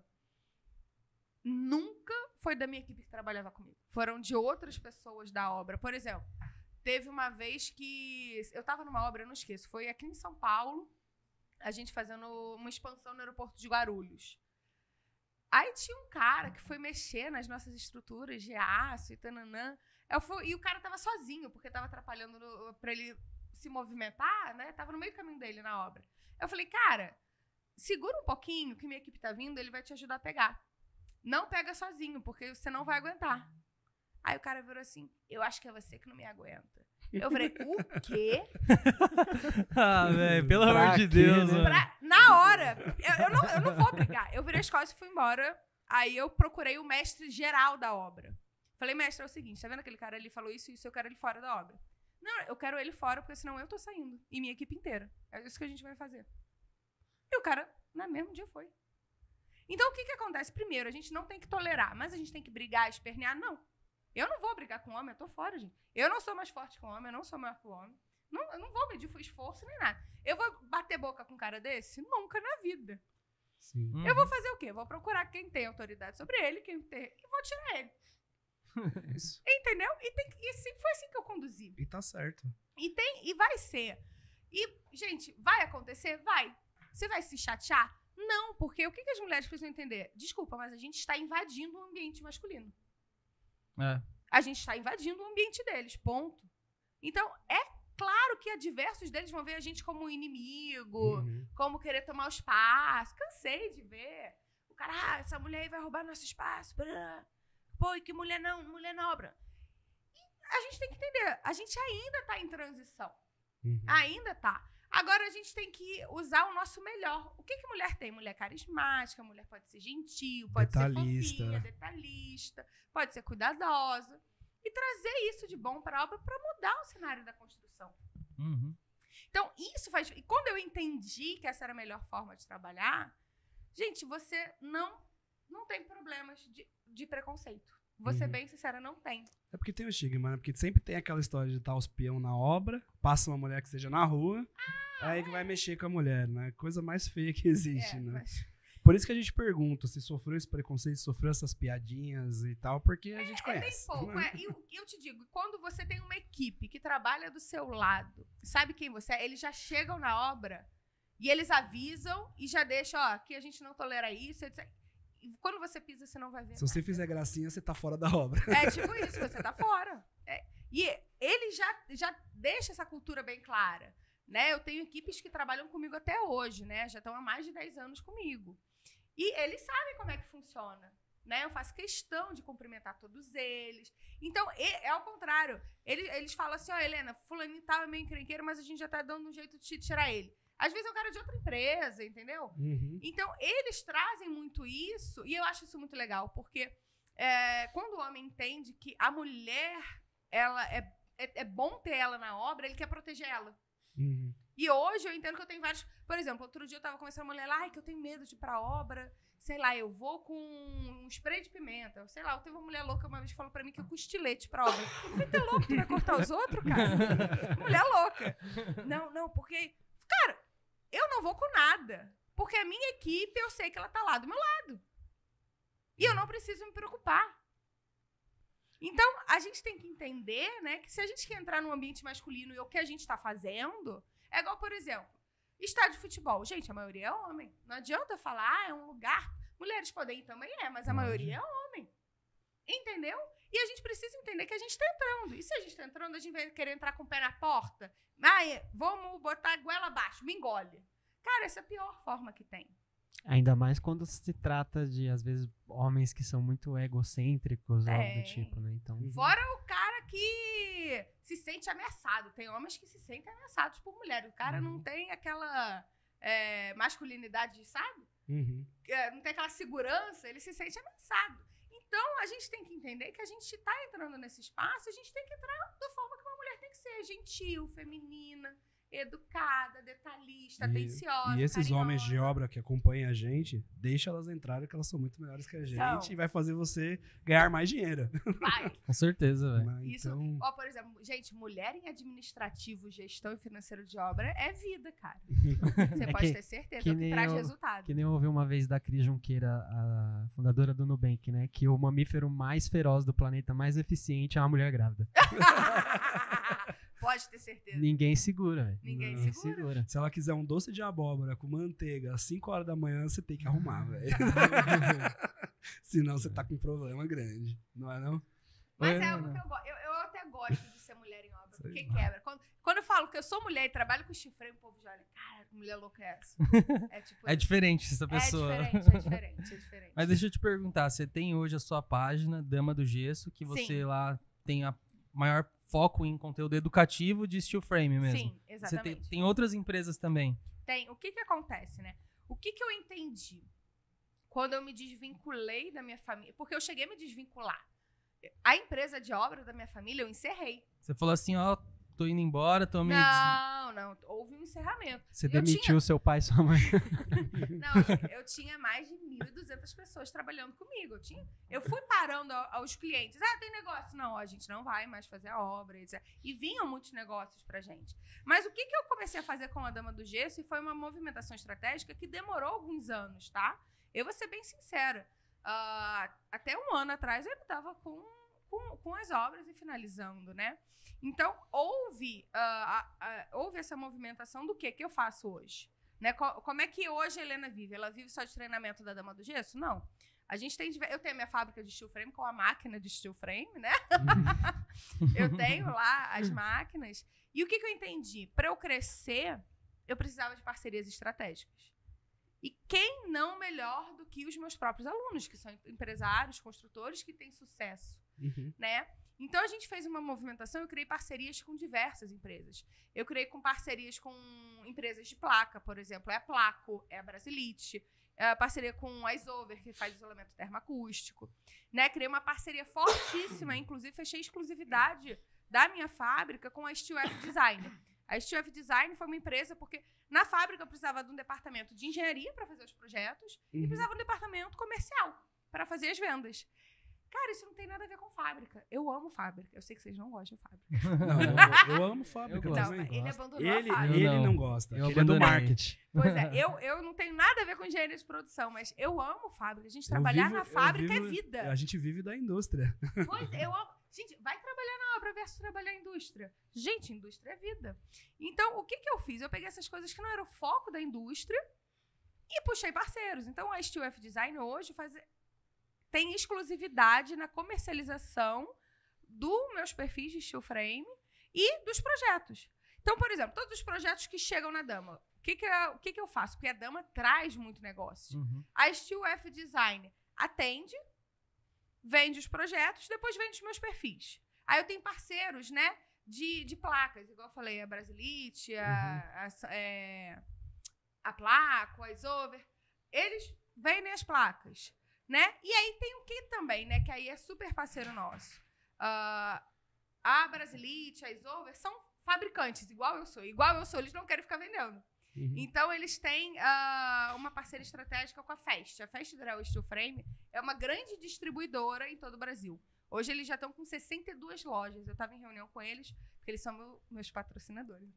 nunca foi da minha equipe que trabalhava comigo. Foram de outras pessoas da obra. Por exemplo, teve uma vez que eu estava numa obra, eu não esqueço, foi aqui em São Paulo, a gente fazendo uma expansão no aeroporto de Guarulhos. Aí tinha um cara que foi mexer nas nossas estruturas de aço e tananã. E o cara tava sozinho, porque tava atrapalhando para ele se movimentar, né? Tava no meio do caminho dele na obra. Eu falei, cara, segura um pouquinho que minha equipe tá vindo, ele vai te ajudar a pegar. Não pega sozinho, porque você não vai aguentar. Aí o cara virou assim, eu acho que é você que não me aguenta. Eu falei, o quê? Velho, pelo amor de Deus, né? mano. Na hora, eu não vou brigar. Eu virei as costas e fui embora. Aí eu procurei o mestre geral da obra. Falei, mestre, é o seguinte, tá vendo aquele cara ali falou isso e isso, eu quero ele fora da obra. Não, eu quero ele fora, porque senão eu tô saindo. E minha equipe inteira. É isso que a gente vai fazer. E o cara, no mesmo dia, foi. Então, o que acontece? Primeiro, a gente não tem que tolerar, mas a gente tem que brigar, espernear? Não. Eu não vou brigar com o homem, eu tô fora, gente. Eu não sou mais forte que o homem, eu não sou maior que o homem. Eu não vou medir esforço nem nada. Eu vou bater boca com um cara desse? Nunca na vida. Sim. Eu vou fazer o quê? Vou procurar quem tem autoridade sobre ele, e vou tirar ele. É isso. Entendeu? E sempre foi assim que eu conduzi. E tá certo. E vai ser. E, gente, vai acontecer? Vai. Você vai se chatear? Não, porque o que as mulheres precisam entender? Desculpa, mas a gente está invadindo o ambiente masculino. A gente está invadindo o ambiente deles, ponto. Então, é claro que diversos deles vão ver a gente como inimigo, como querer tomar o espaço. Cansei de ver. O cara, essa mulher aí vai roubar nosso espaço. Pô, que mulher não obra. E a gente tem que entender, a gente ainda está em transição. Ainda está. Agora a gente tem que usar o nosso melhor. O que mulher tem? Mulher carismática, mulher pode ser gentil, pode ser fofinha, detalhista, pode ser cuidadosa. E trazer isso de bom para a obra para mudar o cenário da construção. Então, isso faz... E quando eu entendi que essa era a melhor forma de trabalhar, gente, você não tem problemas de preconceito. Vou ser bem sincera, não tem. É porque tem o estigma, né? Porque sempre tem aquela história de estar os peão na obra, passa uma mulher que esteja na rua, aí que vai mexer com a mulher, né? Coisa mais feia que existe, né? Mas... Por isso que a gente pergunta se sofreu esse preconceito, sofreu essas piadinhas e tal, porque a gente conhece. Tem pouco, né? E eu te digo, quando você tem uma equipe que trabalha do seu lado, sabe quem você é? Eles já chegam na obra e eles avisam e já deixam, ó, aqui a gente não tolera isso, etc. E quando você pisa, você não vai ver. Se você fizer gracinha, você tá fora da obra. É tipo isso, você tá fora. E ele já deixa essa cultura bem clara, né? Eu tenho equipes que trabalham comigo até hoje, né? Já estão há mais de 10 anos comigo. E eles sabem como é que funciona. né? Eu faço questão de cumprimentar todos eles. Então, é ao contrário. Eles falam assim, ó, Helena, fulaninho tal é meio encrenqueiro, mas a gente já tá dando um jeito de tirar ele. Às vezes é um cara de outra empresa, entendeu? Então, eles trazem muito isso, e eu acho isso muito legal, porque quando o homem entende que a mulher, ela é bom ter ela na obra, ele quer proteger ela. E hoje eu entendo que eu tenho vários... Por exemplo, outro dia eu tava conversando com uma mulher lá, que eu tenho medo de ir pra obra, sei lá, eu vou com um spray de pimenta, sei lá, eu teve uma mulher louca uma vez que falou pra mim que eu com estilete pra obra. Eu falei, louco, tu vai cortar os outros, cara? Mulher louca. Não, porque... Cara, eu não vou com nada, porque a minha equipe, eu sei que ela tá lá do meu lado. E eu não preciso me preocupar. Então, a gente tem que entender, né, que se a gente quer entrar num ambiente masculino e o que a gente tá fazendo, é igual, por exemplo, estádio de futebol. Gente, a maioria é homem. Não adianta falar, é um lugar... Mulheres podem ir também, mas a maioria é homem. Entendeu? E a gente precisa entender que a gente está entrando. E se a gente está entrando, a gente vai querer entrar com o pé na porta? Vamos botar a goela abaixo, me engole. Cara, essa é a pior forma que tem. Ainda mais quando se trata de, às vezes, homens que são muito egocêntricos, algo do tipo, né? Então... Fora o cara que se sente ameaçado. Tem homens que se sentem ameaçados por mulheres. O cara não tem aquela masculinidade, sabe? Não tem aquela segurança, ele se sente ameaçado. Então, a gente tem que entender que a gente está entrando nesse espaço, a gente tem que entrar da forma que uma mulher tem que ser. Gentil, feminina, educada, detalhista, atenciosa, E esses carinhosa. homens de obra que acompanham a gente, deixa elas entrarem, que elas são muito melhores que a gente e vai fazer você ganhar mais dinheiro. Vai. Com certeza, velho. Isso, ó, por exemplo, gente, mulher em administrativo, gestão e financeiro de obra é vida, cara. Você pode ter certeza, é o que traz resultado. Que nem eu ouvi uma vez da Cris Junqueira, a fundadora do Nubank, né? Que o mamífero mais feroz do planeta, mais eficiente, é uma mulher grávida. Pode ter certeza. Ninguém segura, velho. Ninguém segura. Se ela quiser um doce de abóbora com manteiga às 5 horas da manhã, você tem que arrumar, velho. Senão você tá com um problema grande. Não é, não? Mas é algo que eu gosto. Eu até gosto de ser mulher em obra, porque quebra. Quando eu falo que eu sou mulher e trabalho com chifre, o povo já olha, cara, que mulher louca é essa? É diferente essa pessoa. É diferente. Mas deixa eu te perguntar, você tem hoje a sua página, Dama do Gesso, que você lá tem a maior foco em conteúdo educativo de steel frame mesmo. Sim, exatamente. Você tem outras empresas também. Tem. O que acontece, né? O que eu entendi quando eu me desvinculei da minha família? Porque eu cheguei a me desvincular. A empresa de obra da minha família, eu encerrei. Você falou assim, ó, tô indo embora, tô meio... Não. Houve um encerramento. Você demitiu seu pai e sua mãe. Não, eu tinha mais de 1.200 pessoas trabalhando comigo. Eu fui parando aos clientes. Tem negócio? Não, a gente não vai mais fazer a obra, etc. E vinham muitos negócios pra gente. Mas o que eu comecei a fazer com a Dama do Gesso? E foi uma movimentação estratégica que demorou alguns anos, tá? Eu vou ser bem sincera. Até um ano atrás eu ainda estava com as obras e finalizando, né? Então, houve essa movimentação do que eu faço hoje. Né? Como é que hoje a Helena vive? Ela vive só de treinamento da Dama do Gesso? Não. Eu tenho a minha fábrica de steel frame com a máquina de steel frame, né? Eu tenho lá as máquinas. E o que eu entendi? Para eu crescer, eu precisava de parcerias estratégicas. E quem não melhor do que os meus próprios alunos, que são empresários, construtores que têm sucesso, né? Então, a gente fez uma movimentação, eu criei parcerias com diversas empresas. Eu criei parcerias com empresas de placa, por exemplo, é a Placo, é a Brasilite, parceria com a Isover, que faz isolamento termoacústico, né? Criei uma parceria fortíssima, inclusive fechei exclusividade da minha fábrica com a Steel F Design. A Steel F Design foi uma empresa porque na fábrica eu precisava de um departamento de engenharia para fazer os projetos e precisava de um departamento comercial para fazer as vendas. Cara, isso não tem nada a ver com fábrica. Eu amo fábrica. Eu sei que vocês não gostam de fábrica. Eu amo fábrica também. Ele abandonou a fábrica. Ele não gosta. Eu ele é do abandonei. marketing. Pois é, eu não tenho nada a ver com engenharia de produção, mas eu amo fábrica. A gente trabalhar na fábrica é vida. A gente vive da indústria. Pois, eu amo. Gente, vai trabalhar na obra versus trabalhar na indústria. Gente, indústria é vida. Então, o que eu fiz? Eu peguei essas coisas que não eram o foco da indústria e puxei parceiros. Então, a Steel F Design hoje tem exclusividade na comercialização dos meus perfis de steel frame e dos projetos. Então, por exemplo, todos os projetos que chegam na Dama, o que eu faço? Porque a Dama traz muito negócio. A Steel F Design atende, vende os projetos, depois vende os meus perfis. Aí eu tenho parceiros, né, de placas, igual eu falei, a Brasilite, a Placo, a Isover. Eles vendem as placas, né? E aí tem o que também, né, que aí é super parceiro nosso. A Brasilite, a Isover são fabricantes, igual eu sou. Eles não querem ficar vendendo. Então, eles têm uma parceria estratégica com a Fest. A Fest Drywall Steel Frame é uma grande distribuidora em todo o Brasil. Hoje, eles já estão com 62 lojas. Eu estava em reunião com eles, porque eles são meus patrocinadores.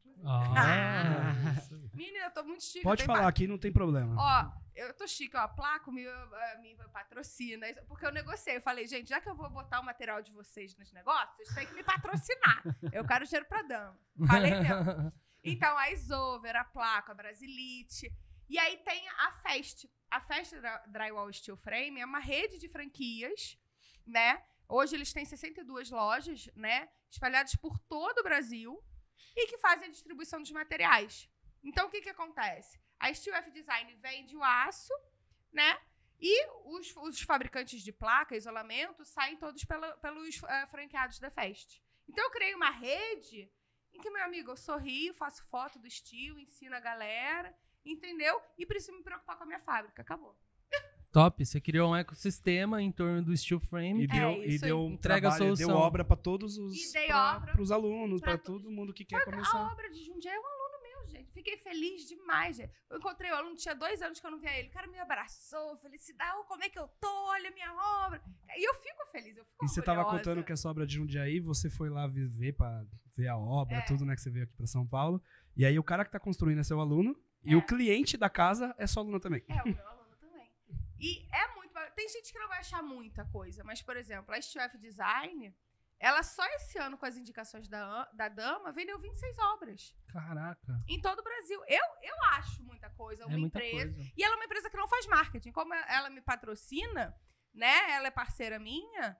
Menina, eu tô muito chique. Pode falar, aqui não tem problema. Ó, eu tô chique, ó. A Placo me patrocina. Porque eu negociei. Eu falei, gente, já que eu vou botar o material de vocês nos negócios, vocês têm que me patrocinar. Eu quero dinheiro pra dama. Falei mesmo. Então, a Isover, a Placo, a Brasilite. E aí tem a Fest. A Fest Drywall Steel Frame é uma rede de franquias, né? Hoje eles têm 62 lojas, né? Espalhadas por todo o Brasil e que fazem a distribuição dos materiais. Então, o que acontece? A Steel F Design vende o aço, né? E os fabricantes de placa, isolamento, saem todos pelos franqueados da Fest. Então, eu criei uma rede em que, meu amigo, eu sorrio, faço foto do Steel, ensino a galera, entendeu? E preciso me preocupar com a minha fábrica. Acabou. Top, você criou um ecossistema em torno do Steel Frame. E deu entrega trabalho, a solução. Deu obra para todos os... E dei obra para os alunos, para todo mundo que quer começar. A obra de Jundiaí é um aluno meu, gente. Fiquei feliz demais, gente. Eu encontrei o aluno, tinha 2 anos que eu não via ele. O cara me abraçou, felicidade, como é que eu tô? Olha a minha obra. E eu fico feliz, eu fico E você tava contando que essa obra de Jundiaí, você foi lá ver para ver a obra, tudo, né, que você veio aqui para São Paulo. E aí o cara que tá construindo é seu aluno e o cliente da casa é seu aluno também. É, o meu aluno também. E é muito... Tem gente que não vai achar muita coisa, mas, por exemplo, a Steel F Design, ela só esse ano, com as indicações da Dama, vendeu 26 obras. Caraca. Em todo o Brasil. Eu acho muita coisa, uma muita empresa. coisa. E ela é uma empresa que não faz marketing. Como ela me patrocina, né? Ela é parceira minha.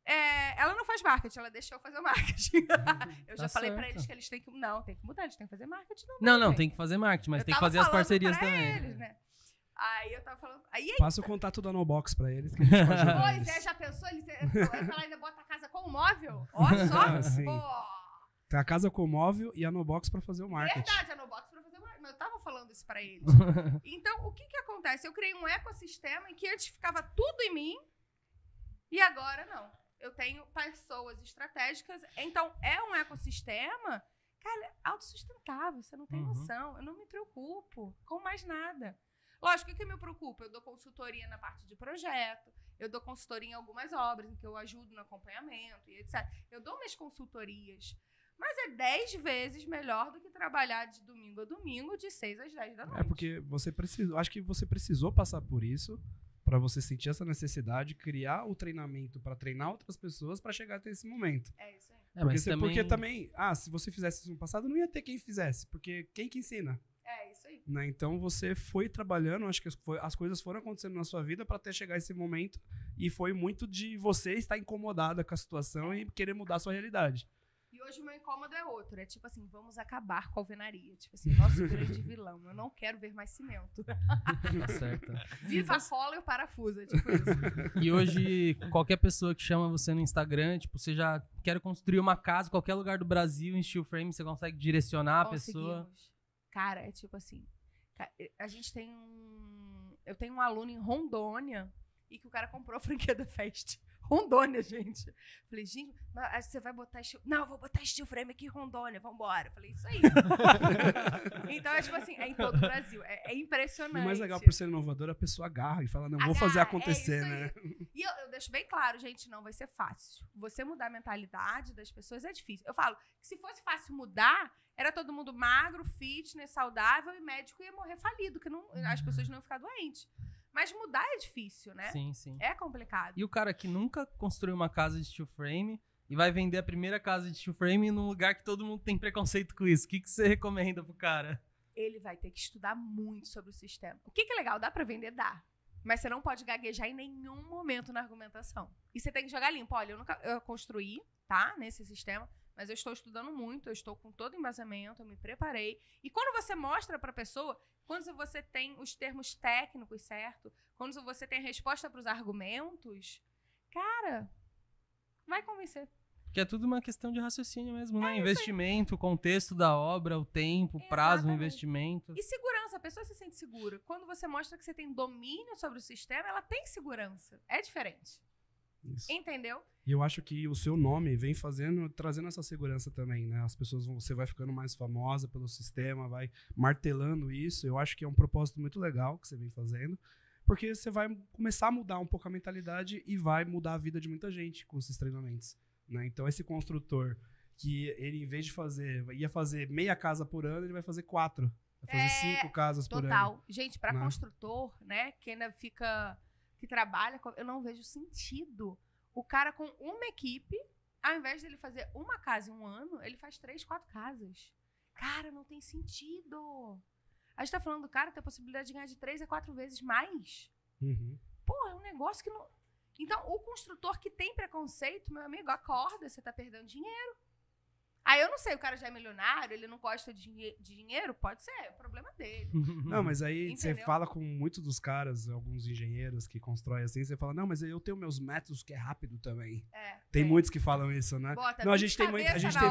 Ela não faz marketing, ela deixou eu fazer o marketing. Eu já falei pra eles que eles têm que... Não, tem que mudar, eles têm que fazer marketing. Não, tem que fazer marketing, mas tem que fazer as parcerias também. Eles, né? Aí eu tava falando... Passa o contato da Nobox pra eles, que a gente pode ajudar eles. Pois é, já pensou? Ela ainda bota a casa com o móvel? Olha só. Sim. Pô. Tem a casa com o móvel e a Nobox pra fazer o marketing. Verdade, a Nobox pra fazer o marketing. Mas eu tava falando isso pra eles. Então, o que acontece? Eu criei um ecossistema em que antes ficava tudo em mim e agora não. Eu tenho pessoas estratégicas. Então, é um ecossistema, cara, autossustentável. Você não tem noção. Eu não me preocupo com mais nada. Lógico, o que me preocupa? Eu dou consultoria na parte de projeto, eu dou consultoria em algumas obras, em que eu ajudo no acompanhamento e etc. Eu dou minhas consultorias, mas é 10 vezes melhor do que trabalhar de domingo a domingo, de 6 às 10 da noite. É porque você precisou, acho que você precisou passar por isso para você sentir essa necessidade, criar o treinamento para treinar outras pessoas para chegar até esse momento. É isso aí. Porque também, se você fizesse isso no passado, não ia ter quem fizesse, porque quem que ensina? É isso aí. Né? Então você foi trabalhando, acho que as coisas foram acontecendo na sua vida para até chegar esse momento e foi muito de você estar incomodada com a situação e querer mudar a sua realidade. E hoje o meu incômodo é outro, é tipo assim, vamos acabar com a alvenaria, tipo assim, nosso grande vilão, eu não quero ver mais cimento. Tá certo. Viva a cola e o parafuso, tipo isso. E hoje, qualquer pessoa que chama você no Instagram, tipo, você já quer construir uma casa em qualquer lugar do Brasil em steel frame, você consegue direcionar a pessoa? Cara, é tipo assim, a gente tem eu tenho um aluno em Rondônia e que o cara comprou a franquia da Fest. Rondônia, gente. Falei, gente, você vai botar steel... Não, eu vou botar steel frame aqui em Rondônia, vambora. Falei, isso aí. Então, é tipo assim, é em todo o Brasil. É impressionante. E o mais legal por ser inovador, a pessoa agarra e fala, não, vou fazer acontecer, né? E eu deixo bem claro, gente, não vai ser fácil. Você mudar a mentalidade das pessoas é difícil. Eu falo que se fosse fácil mudar, era todo mundo magro, fitness, saudável e médico ia morrer falido, que as pessoas não iam ficar doentes. Mas mudar é difícil, né? Sim, sim. É complicado. E o cara que nunca construiu uma casa de steel frame e vai vender a primeira casa de steel frame num lugar que todo mundo tem preconceito com isso. O que você recomenda pro cara? Ele vai ter que estudar muito sobre o sistema. O que é legal? Dá pra vender? Dá. Mas você não pode gaguejar em nenhum momento na argumentação. E você tem que jogar limpo. Olha, eu construí, tá? Nesse sistema. Mas eu estou estudando muito, eu estou com todo o embasamento, eu me preparei. E quando você mostra para a pessoa, quando você tem os termos técnicos certos, quando você tem a resposta para os argumentos, Cara, vai convencer. Que é tudo uma questão de raciocínio mesmo, né? Investimento, o contexto da obra, o tempo, o prazo do investimento. E segurança, a pessoa se sente segura. Quando você mostra que você tem domínio sobre o sistema, ela tem segurança. É diferente. Isso. Entendeu? E eu acho que o seu nome vem trazendo essa segurança também, né? As pessoas você vai ficando mais famosa pelo sistema, vai martelando isso. Eu acho que é um propósito muito legal que você vem fazendo, porque você vai começar a mudar um pouco a mentalidade e vai mudar a vida de muita gente com esses treinamentos, né? Então esse construtor que ele, em vez de ia fazer meia casa por ano, ele vai fazer 4. Vai fazer 5 casas por ano. Total. Gente, para né? Construtor, né, que ainda que trabalha, eu não vejo sentido. O cara com uma equipe, ao invés dele fazer uma casa em um ano, ele faz 3, 4 casas. Cara, não tem sentido. A gente tá falando do cara ter a possibilidade de ganhar de 3 a 4 vezes mais. Uhum. Pô, é um negócio que não... Então, o construtor que tem preconceito, meu amigo, acorda, você tá perdendo dinheiro. Aí eu não sei, o cara já é milionário, ele não gosta de dinheiro? Pode ser, é o problema dele. Não, mas aí Entendeu? você fala com muitos dos caras, alguns engenheiros que constroem assim, você fala, não, mas eu tenho meus métodos que é rápido também. Tem muitos que falam isso, né? Bota não, a gente tem muito,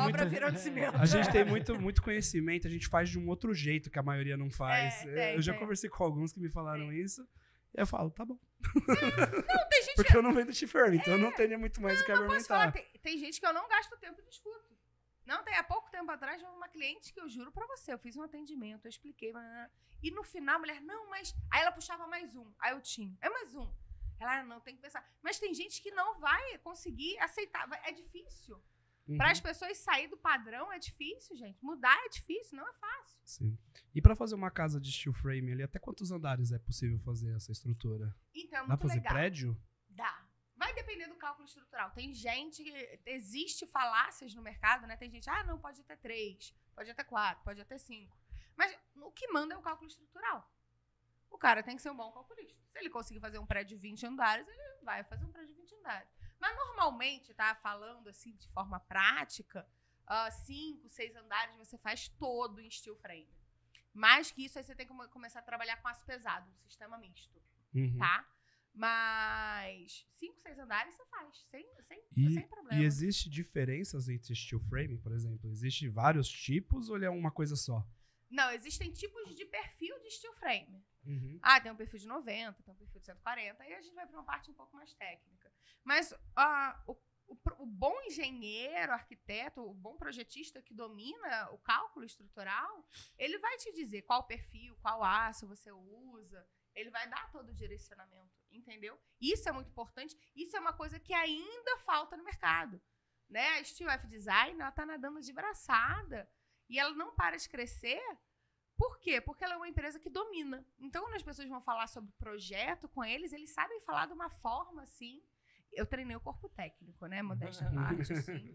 a gente tem muito conhecimento, a gente faz de um outro jeito que a maioria não faz. Eu já conversei com alguns que me falaram isso, e eu falo, tá bom. Não, tem gente Porque eu não vendo chifre, então eu não tenho muito mais o que argumentar. Tem gente que eu não gasto tempo de escuta. Não, tem há pouco tempo atrás, uma cliente que eu juro pra você, eu fiz um atendimento, eu expliquei, e no final a mulher, não, mas... Aí ela puxava mais um, aí eu tinha, mais um. Ela, não, tem que pensar. Mas tem gente que não vai conseguir aceitar, é difícil. Uhum. Para as pessoas sair do padrão é difícil, gente. Mudar é difícil, não é fácil. Sim. E pra fazer uma casa de steel frame ali, até quantos andares é possível fazer essa estrutura? Então, é muito Dá pra fazer legal. prédio? Dá. Vai depender do cálculo estrutural. Tem gente que... Existe falácias no mercado, né? Tem gente, não, pode até 3, pode até 4, pode até 5. Mas o que manda é o cálculo estrutural. O cara tem que ser um bom calculista. Se ele conseguir fazer um prédio de 20 andares, ele vai fazer um prédio de 20 andares. Mas normalmente, tá? Falando assim de forma prática, 5, 6 andares você faz todo em steel frame. Mais que isso, aí você tem que começar a trabalhar com aço pesado, um sistema misto. Uhum. Tá? Mas 5, 6 andares você faz, sem problema. E existe diferenças entre steel frame, por exemplo? Existem vários tipos ou ele é uma coisa só? Não, existem tipos de perfil de steel frame. Uhum. Tem um perfil de 90, tem um perfil de 140, aí a gente vai para uma parte um pouco mais técnica. Mas o bom engenheiro, arquiteto, o bom projetista que domina o cálculo estrutural, ele vai te dizer qual perfil, qual aço você usa, ele vai dar todo o direcionamento, entendeu? Isso é muito importante, isso é uma coisa que ainda falta no mercado, né? A Steel F Design, ela tá nadando de braçada e ela não para de crescer. Por quê? Porque ela é uma empresa que domina. Então, quando as pessoas vão falar sobre projeto com eles sabem falar de uma forma assim. Eu treinei o corpo técnico, né? Modéstia à parte, assim.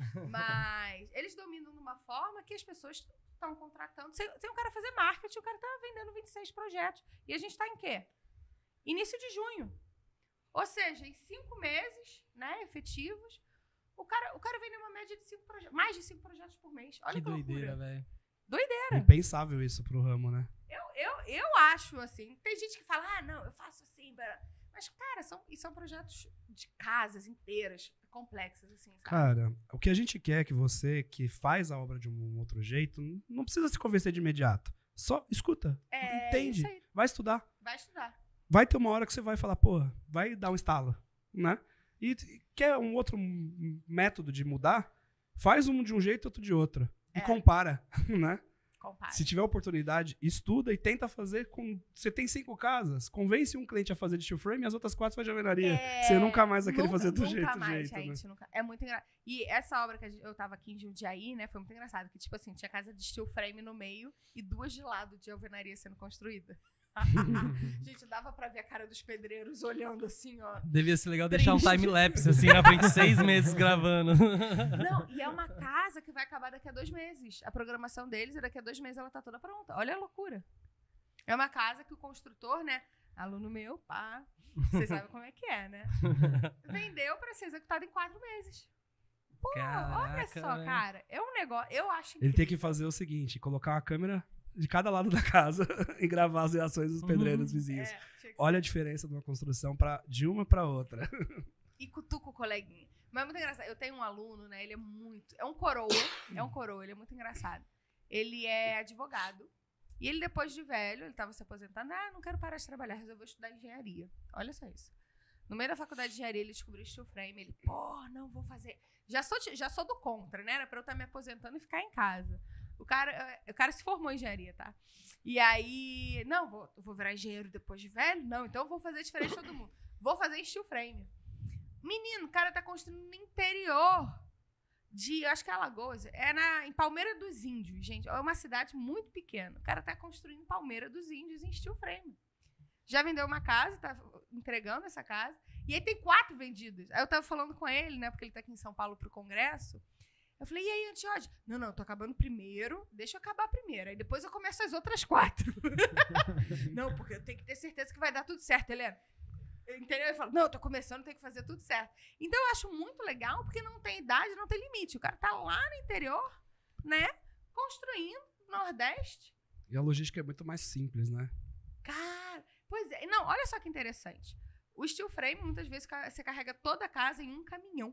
Mas eles dominam de uma forma que as pessoas estão contratando. Sem o cara fazer marketing, o cara tá vendendo 26 projetos. E a gente tá em quê? Início de junho. Ou seja, em 5 meses, né, efetivos, o cara vende uma média de 5 projetos, mais de 5 projetos por mês. Olha que doideira, loucura. velho. Doideira. Impensável isso pro ramo, né? Eu acho, assim, tem gente que fala, não, eu faço assim, mas, cara, são projetos de casas inteiras, complexas, assim, sabe? Cara, o que a gente quer é que você, que faz a obra de um outro jeito, não precisa se convencer de imediato. Só escuta, entende, isso aí. vai estudar. Vai estudar. Vai ter uma hora que você vai falar, pô, vai dar um estalo, né? E quer um outro método de mudar? Faz um de um jeito, outro de outro. E compara, né? Compara. Se tiver oportunidade, estuda e tenta fazer com... Você tem 5 casas, convence um cliente a fazer de steel frame e as outras 4 faz de alvenaria. Você nunca mais vai querer fazer do jeito. Nunca mais, jeito, gente. né? Nunca. É muito engraçado. E essa obra que eu tava aqui em Jundiaí, né, foi muito engraçado. Que, tipo assim, tinha casa de steel frame no meio e 2 de lado de alvenaria sendo construída. Gente, dava pra ver a cara dos pedreiros olhando assim, ó. Devia ser legal deixar um time-lapse assim na frente, 6 meses gravando. Não, e é uma casa que vai acabar daqui a 2 meses. A programação deles é daqui a 2 meses ela tá toda pronta. Olha a loucura. É uma casa que o construtor, né? Aluno meu, pá. Vocês sabem como é que é, né? Vendeu pra ser executado em 4 meses. Pô, caraca, olha só, véio. cara. É um negócio, eu acho Ele tem que fazer o seguinte, colocar uma câmera de cada lado da casa e gravar as reações dos pedreiros vizinhos. tinha que Olha a diferença de uma construção de uma para outra. e cutuca o coleguinha. Mas é muito engraçado. Eu tenho um aluno, né? Ele é muito... É um coroa, ele é muito engraçado. Ele é advogado. E ele, depois de velho, ele estava se aposentando. Não quero parar de trabalhar, resolveu estudar engenharia. Olha só isso. No meio da faculdade de engenharia, ele descobriu steel frame. Ele, não vou fazer... Já sou do contra, né? Era pra eu estar me aposentando e ficar em casa. O cara se formou em engenharia, tá? E aí... Não, vou virar engenheiro depois de velho? Não, então eu vou fazer diferente de todo mundo. Vou fazer steel frame. Menino, o cara tá construindo no interior eu acho que é Alagoas. Em Palmeira dos Índios, gente. É uma cidade muito pequena. O cara tá construindo em Palmeira dos Índios em steel frame. Já vendeu uma casa, tá entregando essa casa. E aí tem 4 vendidas. Aí eu tava falando com ele, né? Porque ele tá aqui em São Paulo pro congresso. Eu falei, e aí, Antiódio? Não, eu tô acabando primeiro. Deixa eu acabar primeiro. Aí depois eu começo as outras 4. Não, porque eu tenho que ter certeza que vai dar tudo certo, Helena. Entendeu? Ele fala, eu tô começando, tem que fazer tudo certo. Então eu acho muito legal, porque não tem idade, não tem limite. O cara tá lá no interior, né? Construindo no Nordeste. E a logística é muito mais simples, né? Cara, pois é. Não, olha só que interessante. O steel frame, muitas vezes, você carrega toda a casa em um caminhão.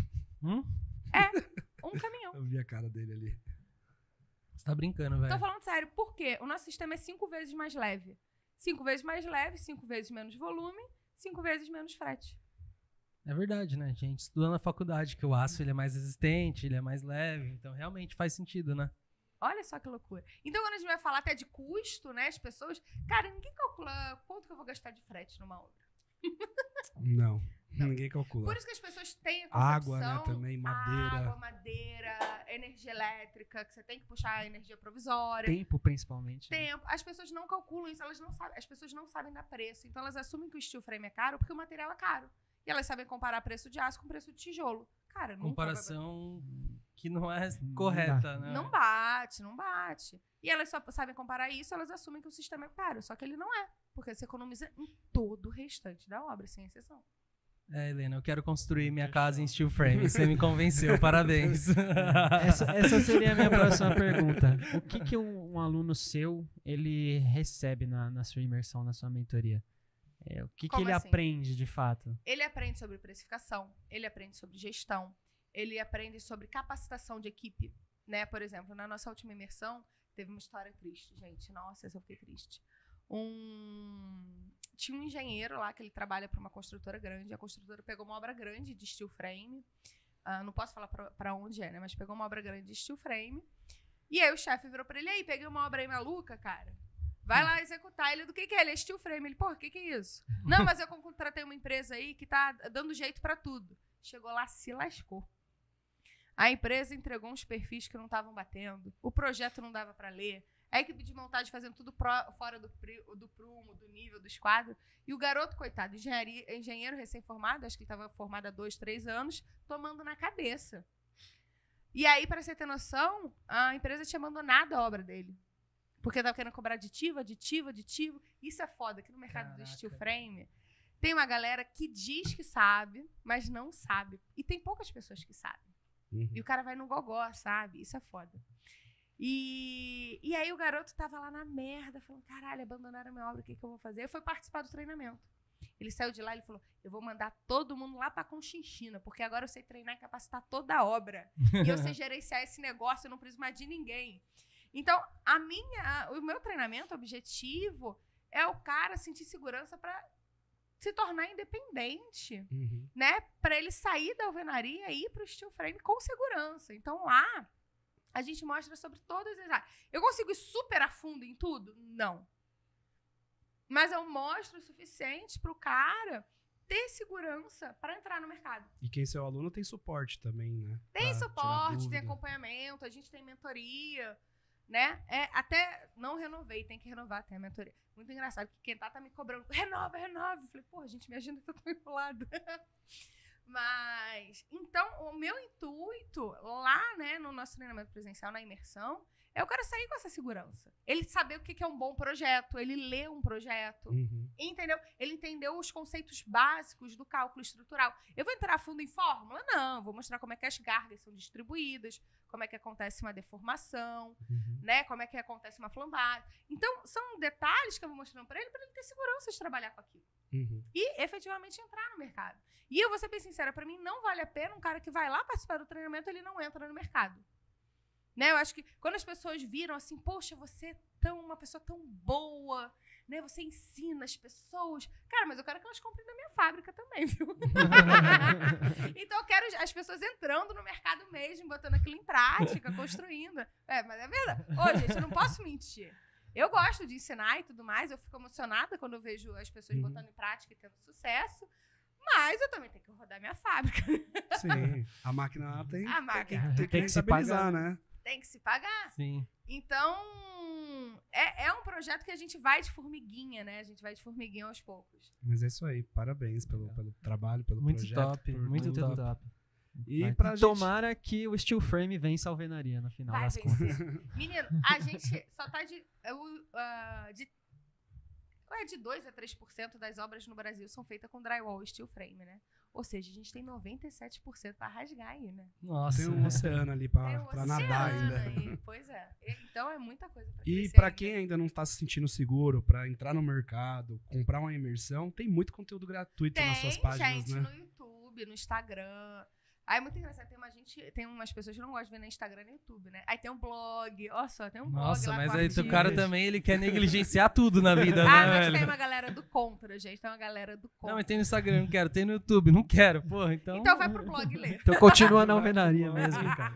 Um caminhão. Eu vi a cara dele ali. Você tá brincando, velho. Tô falando sério. Por quê? O nosso sistema é 5 vezes mais leve. 5 vezes mais leve, 5 vezes menos volume, 5 vezes menos frete. É verdade, né? A gente estuda na faculdade que o aço ele é mais resistente, ele é mais leve. Então, realmente faz sentido, né? Olha só que loucura. Então, quando a gente vai falar até de custo, né? As pessoas... Cara, ninguém calcula quanto que eu vou gastar de frete numa obra. Não. Ninguém calcula. Por isso que as pessoas têm a concepção... Água, né? Também, madeira. Água, madeira, energia elétrica, que você tem que puxar a energia provisória. Tempo, principalmente. Tempo. As pessoas não calculam isso, elas não sabem. As pessoas não sabem dar preço. Então, elas assumem que o steel frame é caro porque o material é caro. E elas sabem comparar preço de aço com preço de tijolo. Cara, comparação que não é correta, né? Não bate. E elas só sabem comparar isso, elas assumem que o sistema é caro. Só que ele não é. Porque você economiza em todo o restante da obra, sem exceção. Helena, eu quero construir minha casa em steel frame. Você me convenceu, parabéns. Essa seria a minha próxima pergunta. O que um aluno seu, ele recebe na sua imersão, na sua mentoria? O que ele assim? aprende, de fato? Ele aprende sobre precificação, ele aprende sobre gestão, ele aprende sobre capacitação de equipe, né? Por exemplo, na nossa última imersão, teve uma história triste, gente. Nossa, essa eu fiquei triste. Tinha um engenheiro lá que ele trabalha para uma construtora grande. A construtora pegou uma obra grande de steel frame. Não posso falar para onde é, né? Mas pegou uma obra grande de steel frame. E aí o chefe virou para ele, aí, peguei uma obra aí maluca, cara. Vai lá executar. Ele, do que é? Ele é steel frame. Ele, o que é isso? Não, mas eu contratei uma empresa aí que tá dando jeito para tudo. Chegou lá, se lascou. A empresa entregou uns perfis que não estavam batendo. O projeto não dava para ler. A equipe de montagem fazendo tudo fora do prumo, do nível, do esquadro. E o garoto, coitado, engenheiro recém-formado, acho que ele estava formado há 2, 3 anos, tomando na cabeça. E aí, para você ter noção, a empresa tinha abandonado a obra dele. Porque estava querendo cobrar aditivo. Isso é foda, que no mercado do steel frame tem uma galera que diz que sabe, mas não sabe. E tem poucas pessoas que sabem. E o cara vai no gogó, sabe? Isso é foda. E aí o garoto tava lá na merda, falando, caralho, abandonaram a minha obra, o que eu vou fazer? Eu fui participar do treinamento. Ele saiu de lá e falou, eu vou mandar todo mundo lá pra Conchinchina, porque agora eu sei treinar e capacitar toda a obra. E eu sei gerenciar esse negócio, eu não preciso mais de ninguém. Então, o meu treinamento, objetivo, é o cara sentir segurança pra se tornar independente, né? Pra ele sair da alvenaria e ir pro steel frame com segurança. Então, lá... A gente mostra sobre todas as áreas. Eu consigo ir super a fundo em tudo? Não. Mas eu mostro o suficiente para o cara ter segurança para entrar no mercado. E quem é seu aluno tem suporte também, né? Tem suporte, tem acompanhamento, a gente tem mentoria, né? Até não renovei, tem que renovar até a mentoria. Muito engraçado, que quem tá me cobrando, renova. Eu falei, pô, gente, minha agenda tá tão enrolada. Mas, então, o meu intuito lá, né, no nosso treinamento presencial, na imersão, é o cara sair com essa segurança. Ele saber o que é um bom projeto, ele ler um projeto, entendeu? Ele entendeu os conceitos básicos do cálculo estrutural. Eu vou entrar a fundo em fórmula? Não, vou mostrar como é que as cargas são distribuídas, como é que acontece uma deformação, né, como é que acontece uma flambagem. Então, são detalhes que eu vou mostrando para ele ter segurança de trabalhar com aquilo. e efetivamente entrar no mercado. E eu vou ser bem sincera, pra mim não vale a pena um cara que vai lá participar do treinamento, ele não entra no mercado. Né? Eu acho que quando as pessoas viram assim, poxa, você é uma pessoa tão boa, né? Você ensina as pessoas. Cara, mas eu quero que elas comprem na minha fábrica também, viu? Então eu quero as pessoas entrando no mercado mesmo, botando aquilo em prática, construindo. Mas é verdade. Ô, gente, eu não posso mentir. Eu gosto de ensinar e tudo mais, eu fico emocionada quando eu vejo as pessoas botando em prática e tendo sucesso, mas eu também tenho que rodar minha fábrica. Sim, a máquina tem tem que se estabilizar, pagar, né? Tem que se pagar. Sim. Então, é um projeto que a gente vai de formiguinha, né? A gente vai de formiguinha aos poucos. Mas é isso aí, parabéns pelo trabalho, pelo Muito projeto. top, por muito tudo. top. E Vai. pra gente... Tomara que o Steel Frame vença a alvenaria no final Vai das contas. vencer. Menino, a gente só tá de 2 a 3% das obras no Brasil são feitas com drywall e steel frame, né? Ou seja, a gente tem 97% pra rasgar aí, né? Nossa. Tem um oceano ali pra Tem um nadar oceano ainda. aí, pois é. Então é muita coisa pra E crescer pra ainda. quem ainda não tá se sentindo seguro pra entrar no mercado, comprar uma imersão, tem muito conteúdo gratuito nas suas páginas, gente né? no YouTube, no Instagram. Aí é muito engraçado, tem umas pessoas que não gostam de ver no Instagram e no YouTube, né? Aí tem um blog, olha só, tem um blog Nossa, lá mas com aí o artigos. cara também, ele quer negligenciar tudo na vida, Ah, né, mas velho? tem uma galera do contra, gente. Tem uma galera do contra. Não, mas tem no Instagram, não quero. Tem no YouTube, não quero, porra. Então Então vai pro blog ler. Então continua na alvenaria mesmo, cara.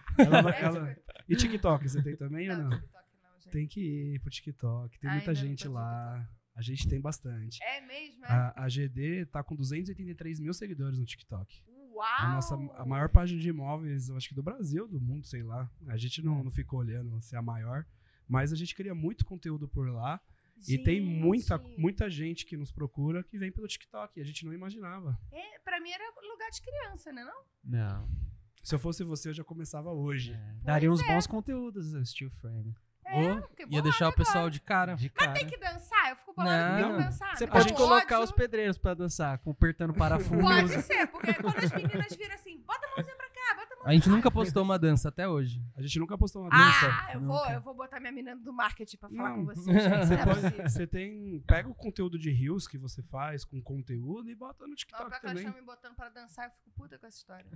E TikTok, você tem também ou não? TikTok não, gente. Tem que ir pro TikTok. Tem muita Ainda não gente tô no lá. A gente tem bastante. É mesmo, é? A GD tá com 283 mil seguidores no TikTok. Uau! A maior página de imóveis, eu acho que do Brasil, do mundo, sei lá. A gente não ficou olhando se é a maior. Mas a gente cria muito conteúdo por lá. E tem muita gente que nos procura que vem pelo TikTok. E a gente não imaginava. Pra mim era lugar de criança, né? Não? Não. Se eu fosse você, eu já começava hoje. Daria uns bons conteúdos o Steel Frame. ia deixar o pessoal de cara. Mas tem que dançar? Eu fico bolado que tem que dançar. Você Não pode colocar os pedreiros pra dançar, apertando parafuso. Pode ser, porque quando as meninas viram assim, bota a mãozinha pra cá, bota a mãozinha. A gente nunca postou uma dança até hoje. A gente nunca postou uma dança. Ah, eu vou botar minha menina do marketing pra falar Não. com você, gente. Você Você pega o conteúdo de Reels que você faz com conteúdo e bota no Não, TikTok pra que elas também. estão me botando pra dançar, eu fico puta com essa história.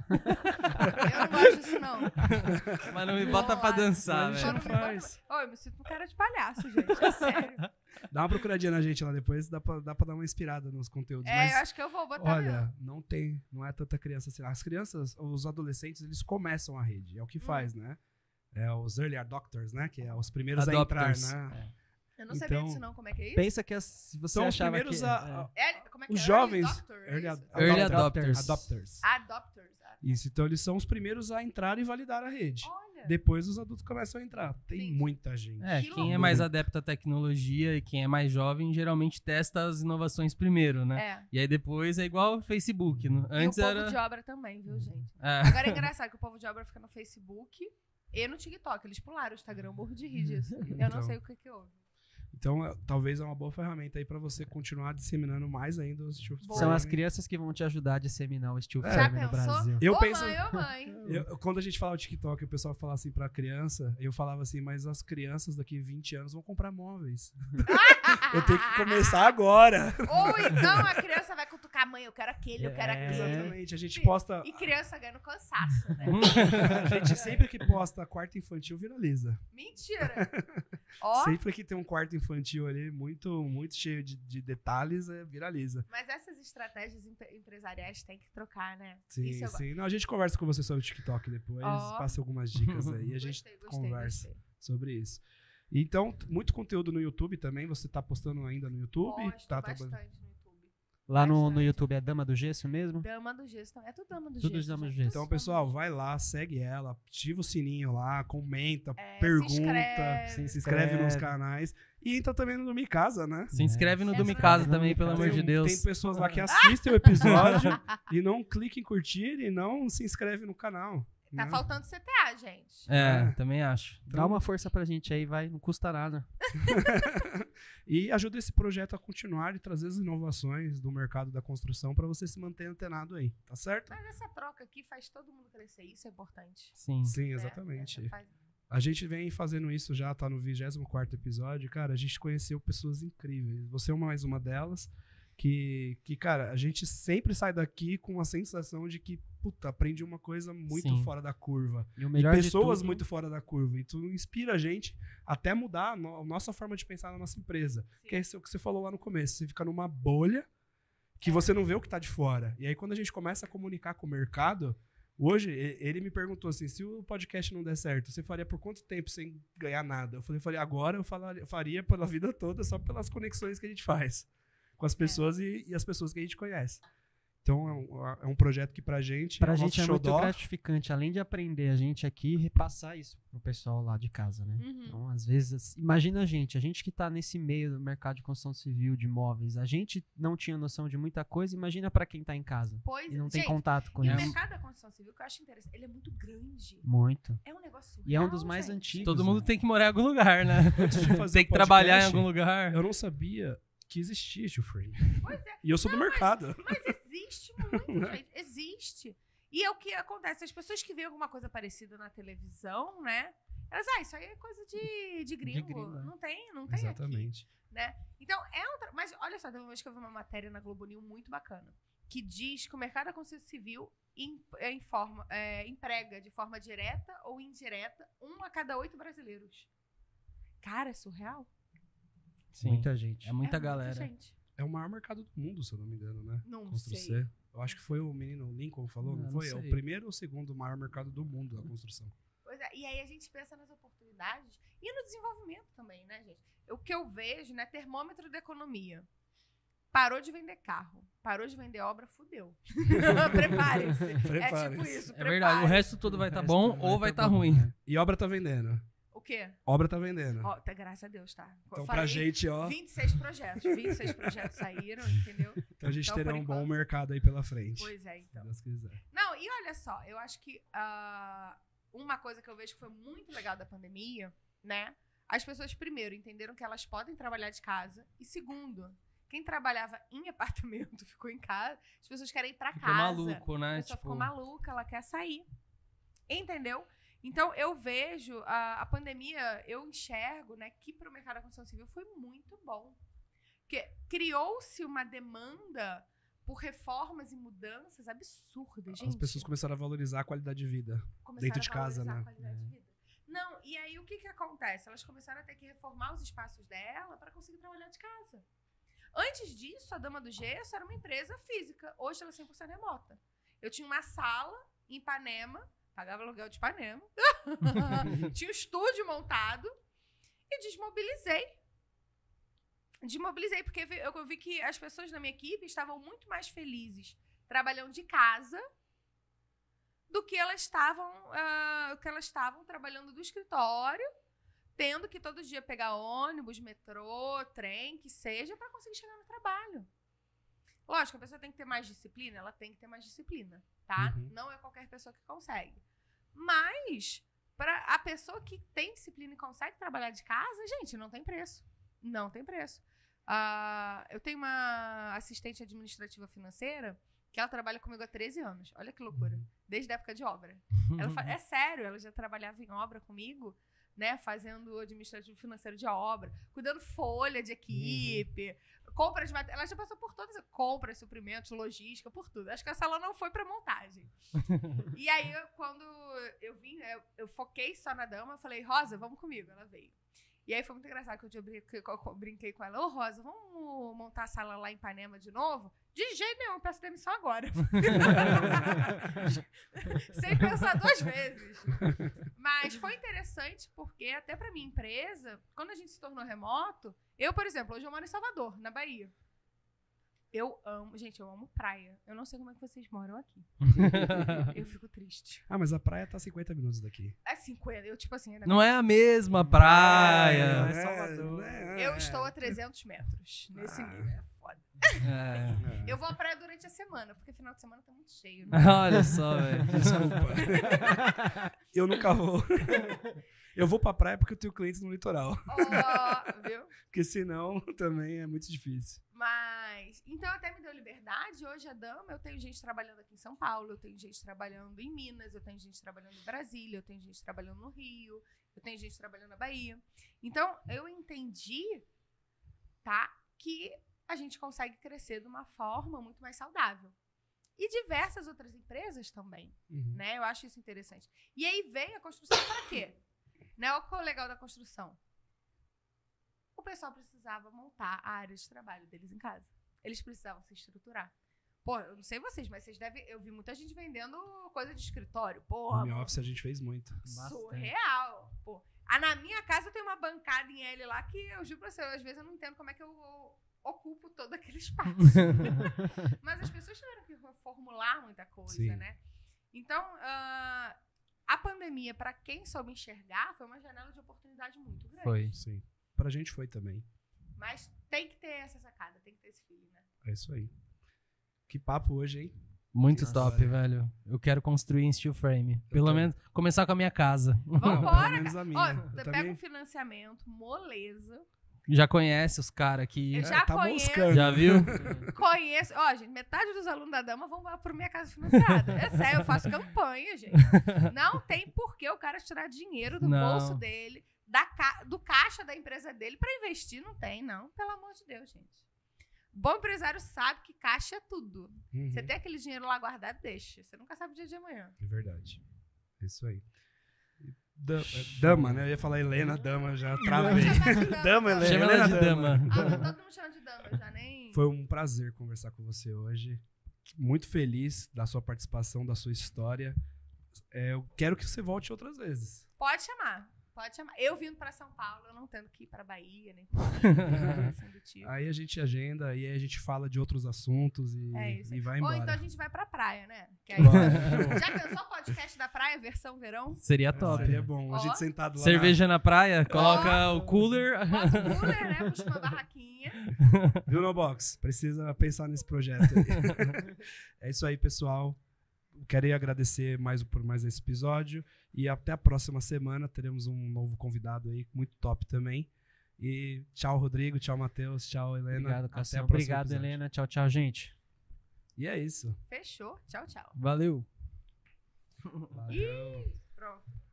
Eu não gosto disso, não. Mas não me bota pra dançar, A gente velho. não faz. Eu me sinto um cara de palhaço, gente. É sério. Dá uma procuradinha na gente lá depois, dá pra dar uma inspirada nos conteúdos. Eu Mas, acho que eu vou botar olha, não é tanta criança assim. As crianças, os adolescentes, eles começam a rede. É o que faz, né? É os early adopters, né? Que é os primeiros Adopters. a entrar, né? Eu não sabia Então, disso, não. Como é que é isso? Pensa que você São os achava primeiros que... Como é que os é? jovens, Early Early adopters? adopters. Adopters. Isso, então eles são os primeiros a entrar e validar a rede. Olha. Depois os adultos começam a entrar. Tem Sim. muita gente. É, Que quem é loucura. mais adepto à tecnologia e quem é mais jovem geralmente testa as inovações primeiro, né? É. E aí depois é igual o Facebook. Né? Antes e o povo era. de obra também, viu, gente? É. Agora é engraçado que o povo de obra fica no Facebook e no TikTok. Eles pularam o Instagram, eu morro de rir disso. Eu não Então. sei o que houve. Então, talvez é uma boa ferramenta aí pra você continuar disseminando mais ainda os Steel Boa. São as Frame. crianças que vão te ajudar a disseminar o Steel É. Frame Já no pensou? Brasil. Eu Ô penso- mãe, ô mãe. Quando a gente falava TikTok, o pessoal falava assim pra criança, eu falava assim, mas as crianças daqui 20 anos vão comprar móveis. Eu tenho que começar agora. Ou então a criança vai cutucar a mãe, eu quero aquele, eu quero aquele. Exatamente. A gente posta. E criança ganhando cansaço, né? A gente sempre que posta quarto infantil viraliza. Mentira. Ó, Sempre que tem um quarto infantil ali muito, muito cheio de detalhes, viraliza. mas essas estratégias empresariais tem que trocar, né? Sim, Isso eu sim. Não, a gente conversa com você sobre o TikTok depois, Ó. passa algumas dicas aí, a gente Gostei, conversa gostei. sobre isso. Então, muito conteúdo no YouTube também, você tá postando ainda no YouTube? Posto Tá bastante trabalhando- no YouTube. Lá no Bastante. YouTube é Dama do Gesso mesmo? Dama do Gesso. É tudo Dama do Tudo Gesso. Dama do gente. Gesso. Então, pessoal, vai lá, segue ela, ativa o sininho lá, comenta, É, pergunta, se inscreve nos canais e entra também no Mi Casa, né? Se inscreve no É. Domi Casa também, pelo amor de Tem Deus. pessoas lá que assistem o episódio e não clicam em curtir e não se inscreve no canal. Tá né? faltando CTA, gente. É, também acho. Dá uma força pra gente aí, vai, não custa nada. E ajuda esse projeto a continuar e trazer as inovações do mercado da construção para você se manter antenado aí, tá certo? Mas essa troca aqui faz todo mundo crescer. Isso é importante. Sim. Sim, né? exatamente. Essa faz- A gente vem fazendo isso já, tá no 24º episódio. Cara, a gente conheceu pessoas incríveis. Você é mais uma delas. que, cara, a gente sempre sai daqui com a sensação de que, puta, aprendi uma coisa muito Sim. fora da curva. E o melhor de Pessoas tudo, muito fora da curva. E tu inspira a gente até mudar a nossa forma de pensar na nossa empresa. Sim. Que é isso que você falou lá no começo. Você fica numa bolha que você não vê o que tá de fora. E aí, quando a gente começa a comunicar com o mercado, hoje, ele me perguntou assim, se o podcast não der certo, você faria por quanto tempo sem ganhar nada? Eu falei, agora eu faria pela vida toda, só pelas conexões que a gente faz com as pessoas e as pessoas que a gente conhece. Então, é um projeto que pra gente Pra é o gente nosso é muito xodó. gratificante, além de aprender a gente aqui, repassar isso pro pessoal lá de casa, né? Uhum. Então, às vezes, imagina a gente que tá nesse meio do mercado de construção civil, de imóveis, a gente não tinha noção de muita coisa, imagina pra quem tá em casa Pois e não tem gente, contato com E o isso. mercado da construção civil, que eu acho interessante, ele é muito grande. Muito. É um negócio surreal, E é um dos mais gente. antigos. Todo mundo né? tem que morar em algum lugar, né? Antes de fazer Tem que o trabalhar em podcast, algum lugar. Eu não sabia que existia Steel Frame. Pois é. E eu sou do mercado. Mas existe muito, gente. Existe. E é o que acontece. As pessoas que veem alguma coisa parecida na televisão, né? Elas, isso aí é coisa de gringo. gringo, é. Não tem aqui. Exatamente. Né? Então, mas olha só, teve uma vez que eu vi uma matéria na Globo News muito bacana, que diz que o mercado da construção civil emprega de forma direta ou indireta 1 a cada 8 brasileiros. Cara, é surreal. Sim. Muita gente. É muita É galera. gente. É o maior mercado do mundo, se eu não me engano, né? Não Construção. sei. Eu acho que foi o menino Lincoln que falou, não Não foi? É o sei. primeiro ou o segundo maior mercado do mundo da construção. Pois é, e aí a gente pensa nas oportunidades e no desenvolvimento também, né, gente? O que eu vejo, né, termômetro da economia. Parou de vender carro, parou de vender obra, fudeu. Prepare-se. É tipo Prepare-se. isso, É verdade, o resto tudo vai estar bom ou vai estar ruim. E obra tá vendendo. O quê? Obra tá vendendo. Ó, graças a Deus, tá? Então, Eu pra falei, gente, ó. 26 projetos saíram, entendeu? Então a gente Então, terá por um bom enquanto. mercado aí pela frente. Pois é, Se então. Deus quiser. Não, e olha só, eu acho que uma coisa que eu vejo que foi muito legal da pandemia, né? As pessoas, primeiro, entenderam que elas podem trabalhar de casa. E segundo, quem trabalhava em apartamento ficou em casa. As pessoas querem ir pra Ficou casa. maluco, A né? pessoa ficou maluca, ela quer sair. Entendeu? Então, eu vejo a pandemia, eu enxergo, né, que para o mercado da construção civil foi muito bom. Porque criou-se uma demanda por reformas e mudanças absurdas, gente. As pessoas começaram a valorizar a qualidade de vida. Começaram dentro de a casa, valorizar né? a qualidade de vida. Não, e aí o que acontece? Elas começaram a ter que reformar os espaços dela para conseguir trabalhar de casa. Antes disso, a Dama do Gesso era uma empresa física. Hoje ela é 100% remota. Eu tinha uma sala em Ipanema, pagava aluguel de Ipanema, tinha um estúdio montado e desmobilizei. Desmobilizei, porque eu vi que as pessoas na minha equipe estavam muito mais felizes trabalhando de casa do que elas estavam trabalhando do escritório, tendo que todo dia pegar ônibus, metrô, trem, que seja, para conseguir chegar no trabalho. Lógico, a pessoa tem que ter mais disciplina, ela tem que ter mais disciplina, tá? Uhum. Não é qualquer pessoa que consegue. Mas, para a pessoa que tem disciplina e consegue trabalhar de casa, gente, não tem preço. Não tem preço. Eu tenho uma assistente administrativa financeira que ela trabalha comigo há 13 anos. Olha que loucura. Desde a época de obra. É sério, ela já trabalhava em obra comigo, né? Fazendo administrativo financeiro de obra, cuidando folha de equipe, compra de material. Ela já passou por todas as compras, suprimentos, logística, por tudo. Acho que essa ela não foi pra montagem. E aí, quando eu vim, eu foquei só na Dama, eu falei, Rosa, vamos comigo. Ela veio. E aí foi muito engraçado que eu brinquei com ela. Ô, Rosa, vamos montar a sala lá em Ipanema de novo? De jeito nenhum, eu peço demissão agora. Sem pensar 2 vezes. Mas foi interessante porque até pra minha empresa, quando a gente se tornou remoto, eu, por exemplo, hoje eu moro em Salvador, na Bahia. Eu amo praia. Eu não sei como é que vocês moram aqui. Eu fico triste. Mas a praia tá a 50 minutos daqui. É 50, eu tipo assim... Não é a mesma praia. É Salvador. Eu estou a 300 metros nesse nível. É foda. É. Eu vou à praia durante a semana, porque final de semana tá muito cheio. Né? Olha só, velho. Desculpa. Eu nunca vou. Eu vou pra praia porque eu tenho clientes no litoral. Viu? Porque senão também é muito difícil. Mas, então até me deu liberdade. Hoje a Dama, eu tenho gente trabalhando aqui em São Paulo, eu tenho gente trabalhando em Minas, eu tenho gente trabalhando em Brasília, eu tenho gente trabalhando no Rio, eu tenho gente trabalhando na Bahia. Então, eu entendi, tá, que a gente consegue crescer de uma forma muito mais saudável. E diversas outras empresas também, né? Eu acho isso interessante. E aí veio a construção para quê? Né? Olha o que é o legal da construção. O pessoal precisava montar a área de trabalho deles em casa. Eles precisavam se estruturar. Pô, eu não sei vocês, mas vocês devem... Eu vi muita gente vendendo coisa de escritório. Porra, home office a gente fez muito. Surreal. Pô. Na minha casa tem uma bancada em L lá que eu juro pra você, às vezes eu não entendo como é que eu ocupo todo aquele espaço. Mas as pessoas tiveram que formular muita coisa, Sim. né? Então, a pandemia, pra quem soube enxergar, foi uma janela de oportunidade muito grande. Foi. Sim. Pra gente foi também. Mas tem que ter essa sacada, tem que ter esse feeling, né? É isso aí. Que papo hoje, hein? Muito Nossa, top, velho. Eu quero construir em steel frame. Pelo menos começar com a minha casa. Vambora, Pelo menos a cara. minha. Ó, Eu você também- pega um financiamento, moleza. Já conhece os caras aqui. Eu já tá conheço. moscando. Já viu? Conheço. Ó, gente, metade dos alunos da Dama vão pra minha casa financiada. É sério, eu faço campanha, gente. Não tem por que o cara tirar dinheiro do Não. bolso dele, do caixa da empresa dele pra investir. Não tem, não. Pelo amor de Deus, gente. Bom empresário sabe que caixa é tudo. Você tem aquele dinheiro lá guardado, deixa. Você nunca sabe o dia de amanhã. É verdade. É isso aí. Dama, né? Eu ia falar Helena, Dama, já travei. Dama, Helena. Chama ela Helena, de dama. Todo mundo chama de Dama, eu já nem... Foi um prazer conversar com você hoje. Muito feliz da sua participação, da sua história. Eu quero que você volte outras vezes. Pode chamar. Pode chamar. Eu vindo pra São Paulo, eu não tendo que ir pra Bahia, nem pra Rio, assim do tipo. Aí a gente agenda, e aí a gente fala de outros assuntos e, É isso. e vai Ou embora. então a gente vai pra praia, né? Que aí, Bora. já pensou o podcast da praia, versão verão? Seria top. Seria bom. A Ó. gente sentado lá. Cerveja na praia, coloca o cooler. Bota o cooler, né? Puxa uma barraquinha. Viu, No Box? Precisa pensar nesse projeto aí. É isso aí, pessoal. Quero agradecer por mais esse episódio. E até a próxima semana teremos um novo convidado aí, muito top também. E tchau, Rodrigo. Tchau, Matheus. Tchau, Helena. Obrigado, Até Cassiano. o próximo Obrigado, episódio. Helena. Tchau, tchau, gente. E é isso. Fechou. Tchau, tchau. Valeu. Valeu. Pronto.